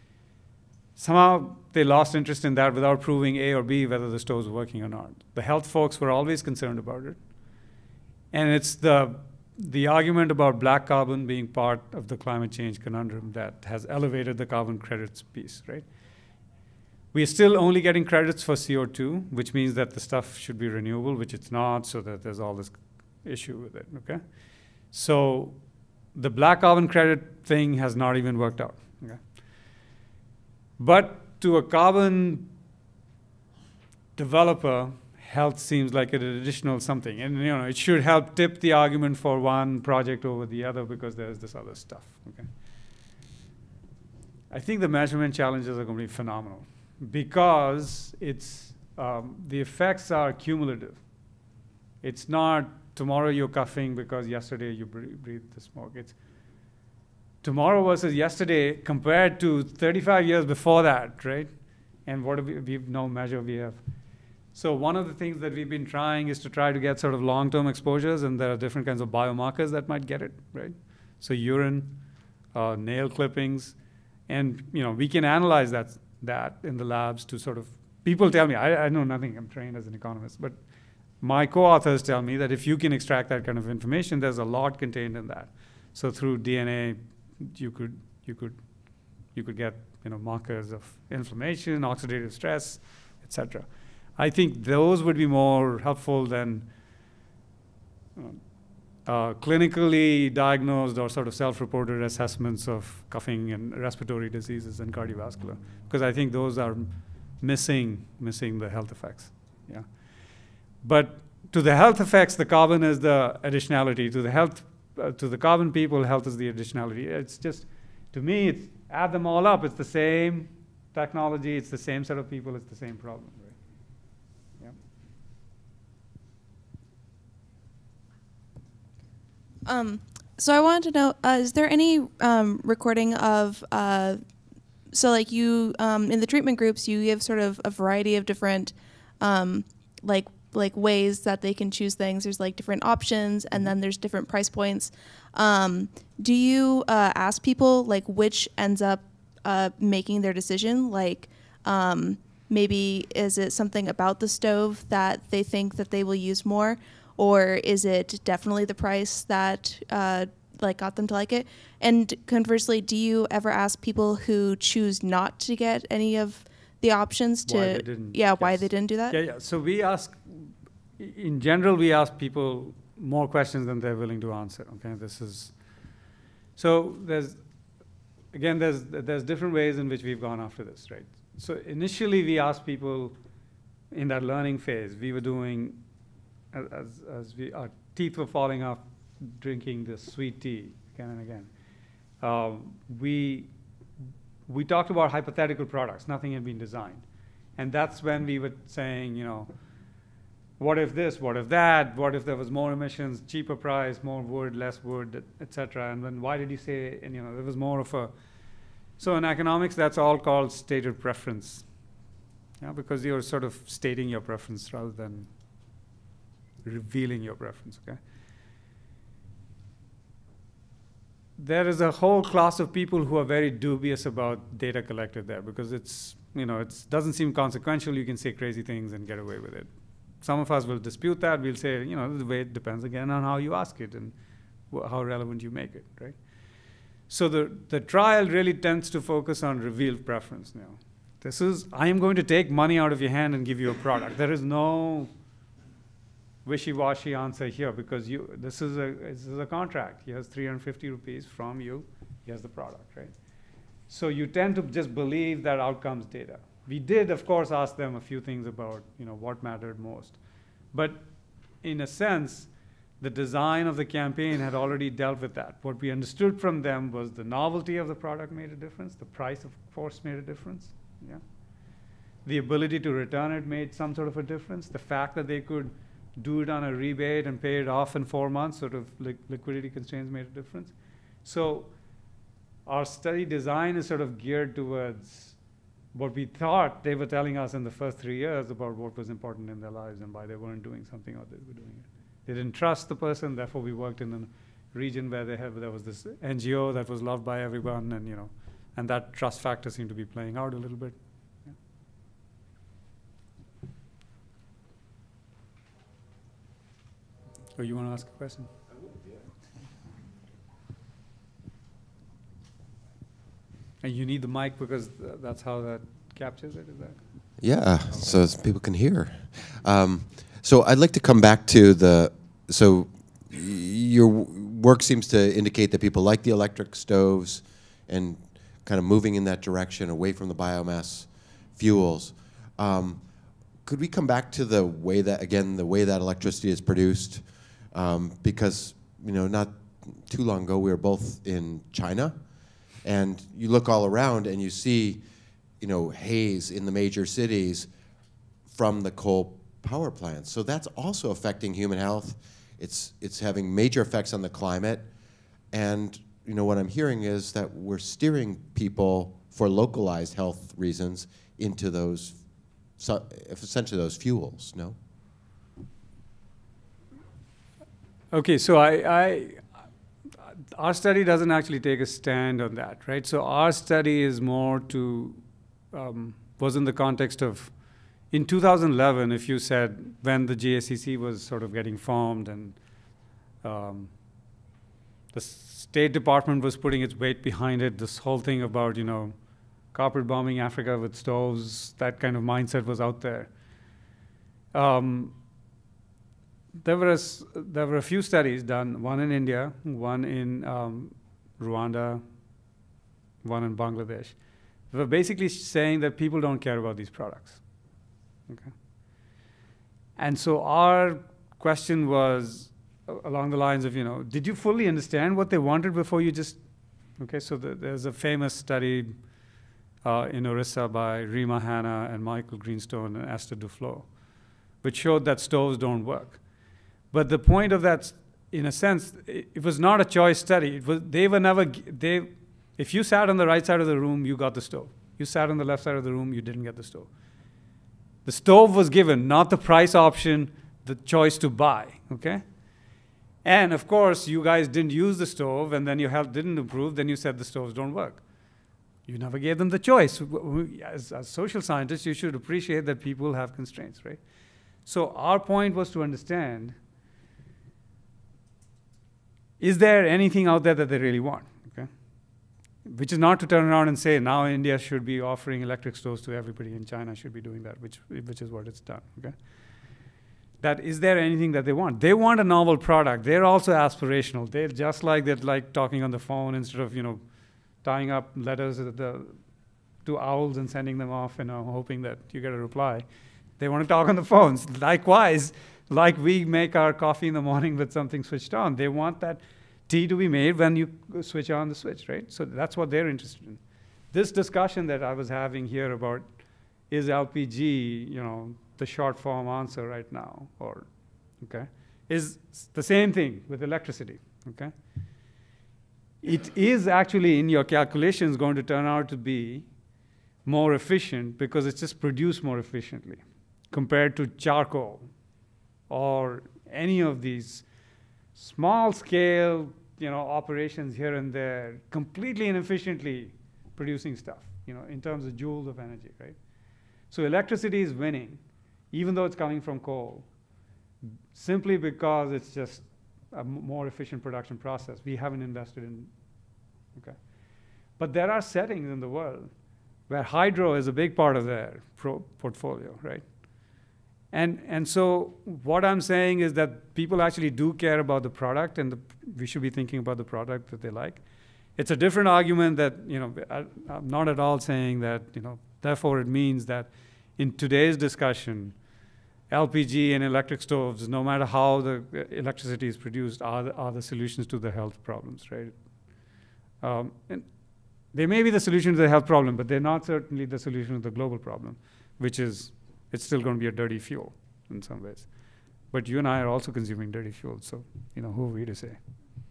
B: somehow they lost interest in that without proving A or B whether the stove's working or not. The health folks were always concerned about it. And it's the, the argument about black carbon being part of the climate change conundrum that has elevated the carbon credits piece, right? We are still only getting credits for C O two, which means that the stuff should be renewable, which it's not, so that there's all this issue with it, okay? So the black carbon credit thing has not even worked out, okay? But to a carbon developer, health seems like an additional something. And, you know, it should help tip the argument for one project over the other, because there's this other stuff, okay? I think the measurement challenges are going to be phenomenal, because it's, um, the effects are cumulative. It's not tomorrow you're coughing because yesterday you breathed the smoke. It's tomorrow versus yesterday compared to thirty-five years before that, right? And what do we, we no measure we have. So one of the things that we've been trying is to try to get sort of long-term exposures, and there are different kinds of biomarkers that might get it, right? So urine, uh, nail clippings, and, you know, we can analyze that that in the labs to sort of, people tell me, I, I know nothing, I'm trained as an economist, but my co-authors tell me that if you can extract that kind of information, there's a lot contained in that. So through D N A, you could, you could, you could get, you know, markers of inflammation, oxidative stress, et cetera. I think those would be more helpful than uh, uh, clinically diagnosed or sort of self-reported assessments of coughing and respiratory diseases and cardiovascular, because I think those are missing, missing the health effects, yeah. But to the health effects, the carbon is the additionality. To the health, uh, to the carbon people, health is the additionality. It's just, to me, it's, add them all up, it's the same technology, it's the same set of people, it's the same problem, right?
C: Um, so I wanted to know, uh, is there any um, recording of, uh, so like you, um, in the treatment groups, you give sort of a variety of different, um, like, like ways that they can choose things. There's like different options, and then there's different price points. Um, do you uh, ask people like which ends up uh, making their decision? Like, um, maybe is it something about the stove that they think that they will use more? Or is it definitely the price that uh, like got them to like it? And conversely, do you ever ask people who choose not to get any of the options to,
B: why they didn't,
C: yeah,
B: yes.
C: why they didn't do that?
B: Yeah, yeah. So we ask, in general, we ask people more questions than they're willing to answer. Okay, this is so there's again there's there's different ways in which we've gone after this, right? So initially we asked people in that learning phase, we were doing as as we our teeth were falling off drinking this sweet tea again and again. Um, we we talked about hypothetical products. Nothing had been designed, and that's when we were saying, you know, what if this? What if that? What if there was more emissions, cheaper price, more wood, less wood, et cetera? And then why did you say? And you know, there was more of a. So in economics, that's all called stated preference. Yeah, because you're sort of stating your preference rather than revealing your preference. Okay. There is a whole class of people who are very dubious about data collected there because it's, you know, it doesn't seem consequential. You can say crazy things and get away with it. Some of us will dispute that. We'll say, you know, the way it depends again on how you ask it and wh how relevant you make it, right? So the, the trial really tends to focus on revealed preference now. This is, I am going to take money out of your hand and give you a product. There is no wishy-washy answer here because you, this is a, this is a contract. He has three hundred fifty rupees from you. He has the product, right? So you tend to just believe that outcomes data. We did, of course, ask them a few things about, you know, what mattered most. But in a sense, the design of the campaign had already dealt with that. What we understood from them was the novelty of the product made a difference. The price, of course, made a difference. Yeah. The ability to return it made some sort of a difference. The fact that they could do it on a rebate and pay it off in four months, sort of li liquidity constraints made a difference. So our study design is sort of geared towards what we thought they were telling us in the first three years about what was important in their lives and why they weren't doing something or they were doing it. They didn't trust the person, therefore we worked in a region where they have, there was this N G O that was loved by everyone, and you know, and that trust factor seemed to be playing out a little bit. Yeah. Oh, you want to ask a question? I would, yeah. And you need the mic because th that's how that captures it, is that?
A: Yeah, so as people can hear. Um, so I'd like to come back to the, so your work seems to indicate that people like the electric stoves and kind of moving in that direction away from the biomass fuels. Um, could we come back to the way that, again, the way that electricity is produced? Um, because, you know, not too long ago we were both in China, and you look all around and you see, you know, haze in the major cities from the coal power plants. So that's also affecting human health. It's, it's having major effects on the climate. And, you know, what I'm hearing is that we're steering people for localized health reasons into those, so essentially those fuels, no?
B: Okay, so I, I, our study doesn't actually take a stand on that, right? So our study is more to, um, was in the context of, in two thousand eleven, if you said when the J A C C was sort of getting formed and um, the State Department was putting its weight behind it, this whole thing about, you know, carpet bombing Africa with stoves, that kind of mindset was out there. Um, There were, a, there were a few studies done, one in India, one in um, Rwanda, one in Bangladesh. They were basically saying that people don't care about these products. Okay. And so our question was along the lines of, you know, did you fully understand what they wanted before you just, okay, so the, there's a famous study uh, in Orissa by Rima Hanna and Michael Greenstone and Esther Duflo, which showed that stoves don't work. But the point of that, in a sense, it, it was not a choice study. It was, they were never, they, if you sat on the right side of the room, you got the stove. You sat on the left side of the room, you didn't get the stove. The stove was given, not the price option, the choice to buy, okay? And of course, you guys didn't use the stove, and then your health didn't improve, then you said the stoves don't work. You never gave them the choice. As, as social scientists, you should appreciate that people have constraints, right? So our point was to understand, is there anything out there that they really want, okay? Which is not to turn around and say, now India should be offering electric stoves to everybody, and China should be doing that, which, which is what it's done, okay? that is there anything that they want? They want a novel product. They're also aspirational. They're just like that, like talking on the phone instead of, you know, tying up letters to, the, to owls and sending them off, you know, hoping that you get a reply. They want to talk on the phones. Likewise, like we make our coffee in the morning with something switched on. They want that tea to be made when you switch on the switch, right? So that's what they're interested in. This discussion that I was having here about is L P G, you know, the short form answer right now, or, okay, is the same thing with electricity, okay? It is actually in your calculations going to turn out to be more efficient because it's just produced more efficiently compared to charcoal or any of these small scale, you know, operations here and there, completely inefficiently producing stuff, you know, in terms of joules of energy, right? So electricity is winning, even though it's coming from coal, simply because it's just a more efficient production process. We haven't invested in, okay? But there are settings in the world where hydro is a big part of their pro portfolio, right? And, and so what I'm saying is that people actually do care about the product, and the, we should be thinking about the product that they like. It's a different argument that, you know, I, I'm not at all saying that, you know, therefore it means that in today's discussion, L P G and electric stoves, no matter how the electricity is produced, are the, are the solutions to the health problems, right? Um, and they may be the solution to the health problem, but they're not certainly the solution to the global problem, which is it's still going to be a dirty fuel in some ways. But you and I are also consuming dirty fuel, so, you know, who are we to say?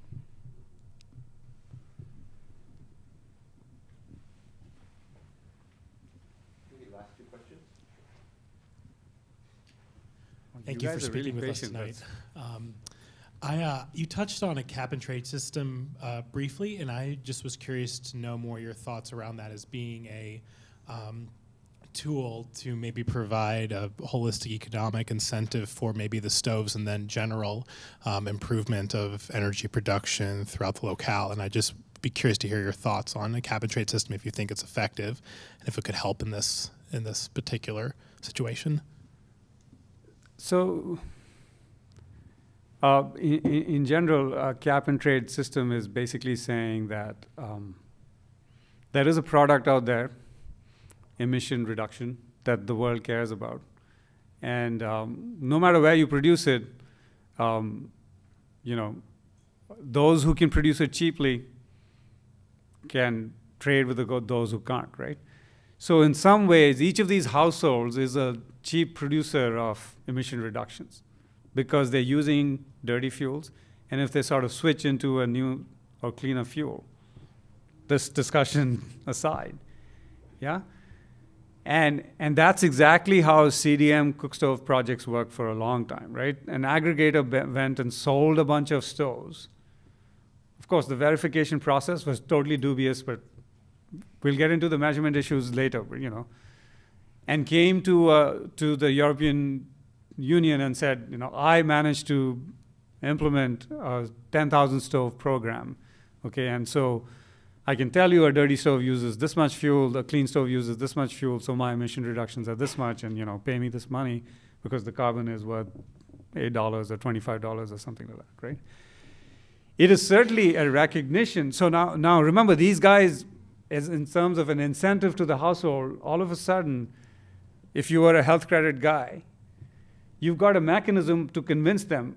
A: Any last two questions?
I: Thank you, you for speaking really with us tonight. Um, I, uh, you touched on a cap and trade system uh, briefly, and I just was curious to know more your thoughts around that as being a um, tool to maybe provide a holistic economic incentive for maybe the stoves and then general um, improvement of energy production throughout the locale. And I just be curious to hear your thoughts on a cap and trade system, if you think it's effective and if it could help in this in this particular situation.
B: So, uh, in, in general, a cap and trade system is basically saying that um, there is a product out there, emission reduction, that the world cares about. And um, no matter where you produce it, um, you know, those who can produce it cheaply can trade with the, those who can't, right? So in some ways, each of these households is a cheap producer of emission reductions because they're using dirty fuels. And if they sort of switch into a new or cleaner fuel, this discussion aside, yeah? And, and that's exactly how C D M cook stove projects work for a long time, right? An aggregator went and sold a bunch of stoves. Of course, the verification process was totally dubious, but we'll get into the measurement issues later, you know. And came to, uh, to the European Union and said, you know, I managed to implement a ten thousand stove program, okay? And so I can tell you a dirty stove uses this much fuel, a clean stove uses this much fuel, so my emission reductions are this much, and, you know, pay me this money because the carbon is worth eight dollars or twenty-five dollars or something like that, right? It is certainly a recognition. So now, now remember, these guys, as in terms of an incentive to the household, all of a sudden, if you are a health credit guy, you've got a mechanism to convince them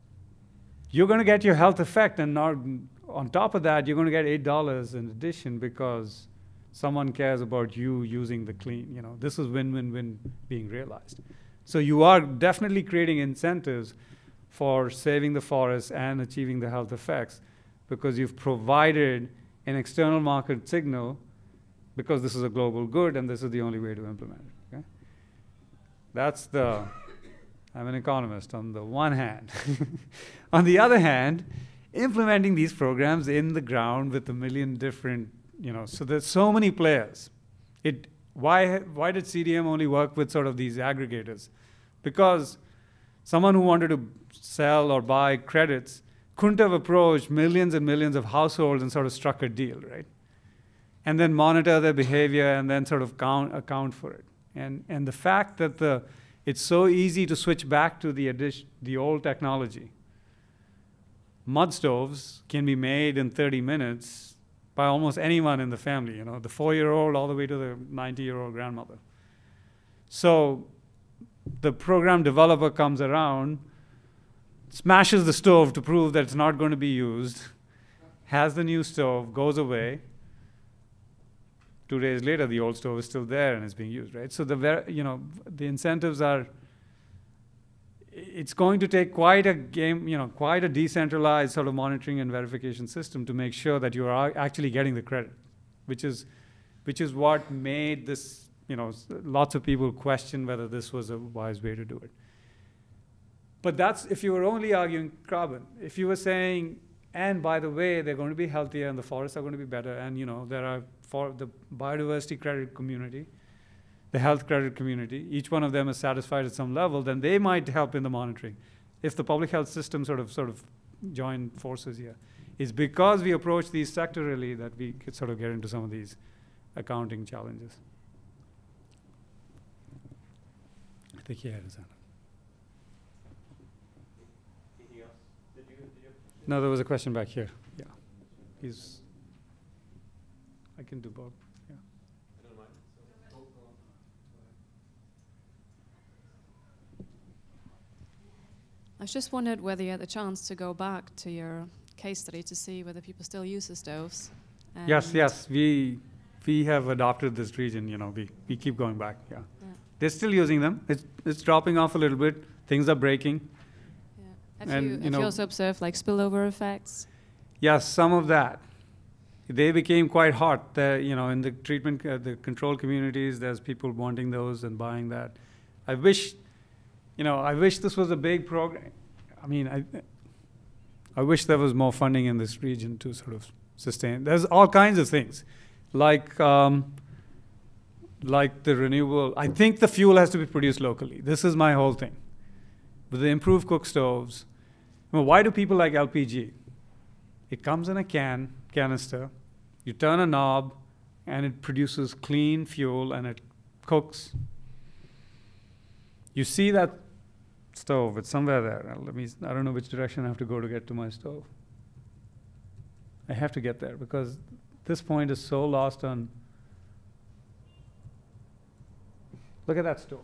B: you're going to get your health effect, and not, on top of that, you're going to get eight dollars in addition because someone cares about you using the clean. You know, this is win-win-win being realized. So you are definitely creating incentives for saving the forest and achieving the health effects because you've provided an external market signal because this is a global good and this is the only way to implement it. Okay? That's the, I'm an economist on the one hand. On the other hand, implementing these programs in the ground with a million different, you know, so there's so many players. It, why, why did C D M only work with sort of these aggregators? Because someone who wanted to sell or buy credits couldn't have approached millions and millions of households and sort of struck a deal, right? And then monitor their behavior and then sort of count, account for it. And, and the fact that the it's so easy to switch back to the addition, the old technology. Mud stoves can be made in thirty minutes by almost anyone in the family, you know, the four-year-old all the way to the ninety-year-old grandmother. So the program developer comes around, smashes the stove to prove that it's not going to be used, has the new stove, goes away. Two days later, the old stove is still there and it's being used, right? So the ver you know the incentives are. It's going to take quite a game, you know, quite a decentralized sort of monitoring and verification system to make sure that you are actually getting the credit, which is, which is what made this, you know, lots of people question whether this was a wise way to do it. But that's if you were only arguing carbon. If you were saying, and by the way, they're going to be healthier and the forests are going to be better, and you know, there are for the biodiversity credit community, the health credit community, each one of them is satisfied at some level, then they might help in the monitoring. If the public health system sort of sort of join forces here, it's because we approach these sectorally that we could sort of get into some of these accounting challenges. I think he had his hand up. Anything else? Did you, did you no, there was a question back here. Yeah, he's. I can do both. Yeah. I don't mind. So, go, go on.
J: I just wondered whether you had the chance to go back to your case study to see whether people still use the stoves.
B: Yes, yes, we we have adopted this region. You know, we we keep going back. Yeah, yeah. They're still using them. It's it's dropping off a little bit. Things are breaking.
J: Yeah. Have
B: and,
J: you,
B: you
J: have
B: know,
J: you also observed like spillover effects?
B: Yes, some of that. They became quite hot. The, you know, in the treatment, uh, the control communities, there's people wanting those and buying that. I wish, you know, I wish this was a big program. I mean, I, I wish there was more funding in this region to sort of sustain. There's all kinds of things, like, um, like the renewable. I think the fuel has to be produced locally. This is my whole thing. With the improved cook stoves, well, why do people like L P G? It comes in a can, canister, you turn a knob, and it produces clean fuel, and it cooks. You see that stove, it's somewhere there. Let me, I don't know which direction I have to go to get to my stove. I have to get there, because this point is so lost on, look at that stove.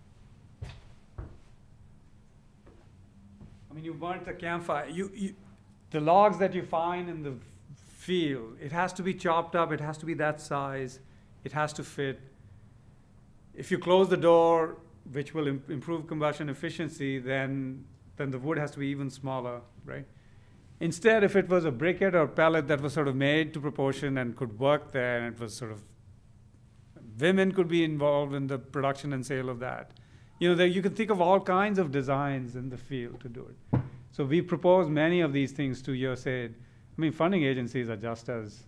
B: I mean, you burnt the campfire. You, you, the logs that you find in the field, it has to be chopped up, it has to be that size, it has to fit. If you close the door, which will im improve combustion efficiency, then, then the wood has to be even smaller, right? Instead, if it was a briquette or pellet that was sort of made to proportion and could work there, and it was sort of, women could be involved in the production and sale of that. You know, there, you can think of all kinds of designs in the field to do it. So we propose many of these things to U S A I D. I mean, funding agencies are just as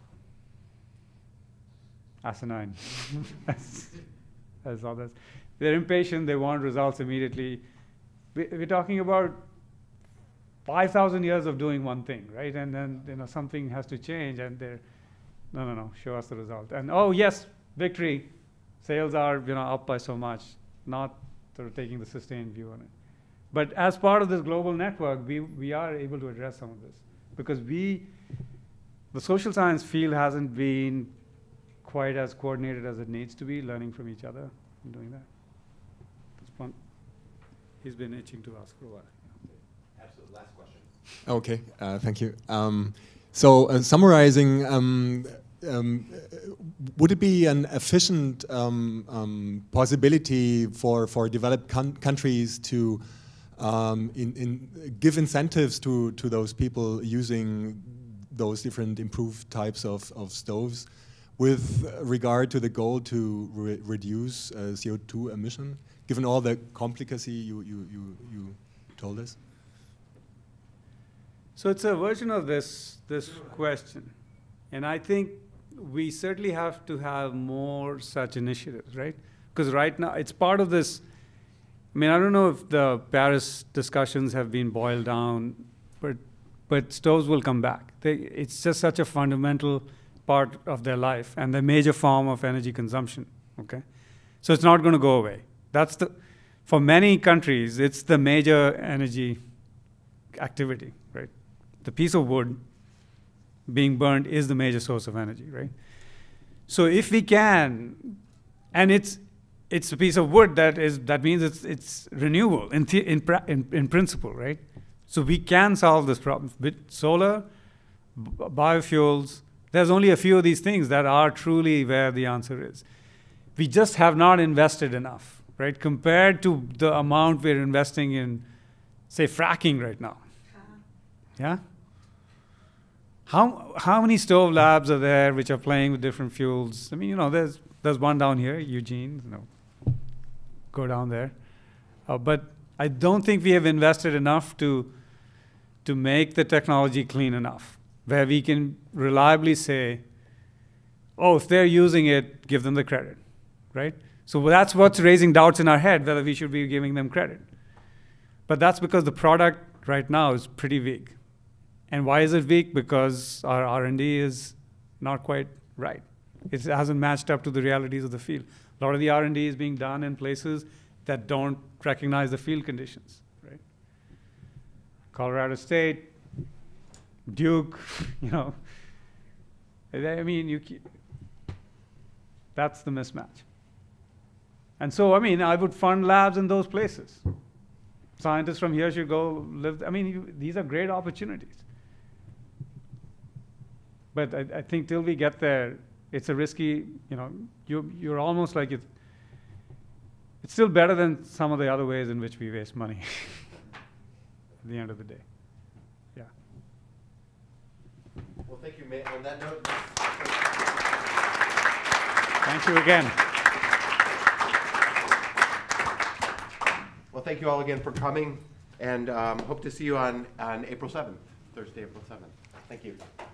B: asinine as, as others. They're impatient, they want results immediately. We, we're talking about five thousand years of doing one thing, right? And then, you know, something has to change, and they're, no, no, no, show us the result. And oh, yes, victory, sales are, you know, up by so much, not sort of taking the sustained view on it. But as part of this global network, we, we are able to address some of this, because we, the social science field hasn't been quite as coordinated as it needs to be, learning from each other and doing that. That's fun. He's been itching to ask for a while.
A: Absolutely, last question.
K: Okay, uh, thank you. Um, so uh, summarizing, um, um, would it be an efficient um, um, possibility for, for developed countries to Um, in, in give incentives to, to those people using those different improved types of, of stoves with regard to the goal to re reduce uh, C O two emission, given all the complicacy you, you, you, you told us?
B: So it's a version of this, this question. And I think we certainly have to have more such initiatives, right? Because right now, it's part of this. I mean, I don't know if the Paris discussions have been boiled down, but, but stoves will come back. They, it's just such a fundamental part of their life and the major form of energy consumption, okay? So it's not going to go away. That's the, for many countries, it's the major energy activity, right? The piece of wood being burned is the major source of energy, right? So if we can, and it's it's a piece of wood that is that means it's it's renewable in the, in, in in principle, right? So we can solve this problem with solar, b- biofuels. There's only a few of these things that are truly where the answer is. We just have not invested enough, right? Compared to the amount we're investing in, say, fracking right now. Yeah? How how many stove labs are there which are playing with different fuels? I mean, you know, there's there's one down here, Eugene, you know, go down there. Uh, but I don't think we have invested enough to to make the technology clean enough, where we can reliably say, oh, if they're using it, give them the credit, right? So that's what's raising doubts in our head, whether we should be giving them credit. But that's because the product right now is pretty weak. And why is it weak? Because our R and D is not quite right. It hasn't matched up to the realities of the field. A lot of the R and D is being done in places that don't recognize the field conditions, right? Colorado State, Duke, you know. I mean, you, that's the mismatch. And so, I mean, I would fund labs in those places. Scientists from here should go live. I mean, you, these are great opportunities. But I, I think till we get there, it's a risky, you know, you, you're almost like, it, it's still better than some of the other ways in which we waste money at the end of the day. Yeah.
A: Well, thank you, Ma- on that note.
B: Thank you again.
A: Well, thank you all again for coming, and um, hope to see you on, on April seventh, Thursday, April seventh. Thank you.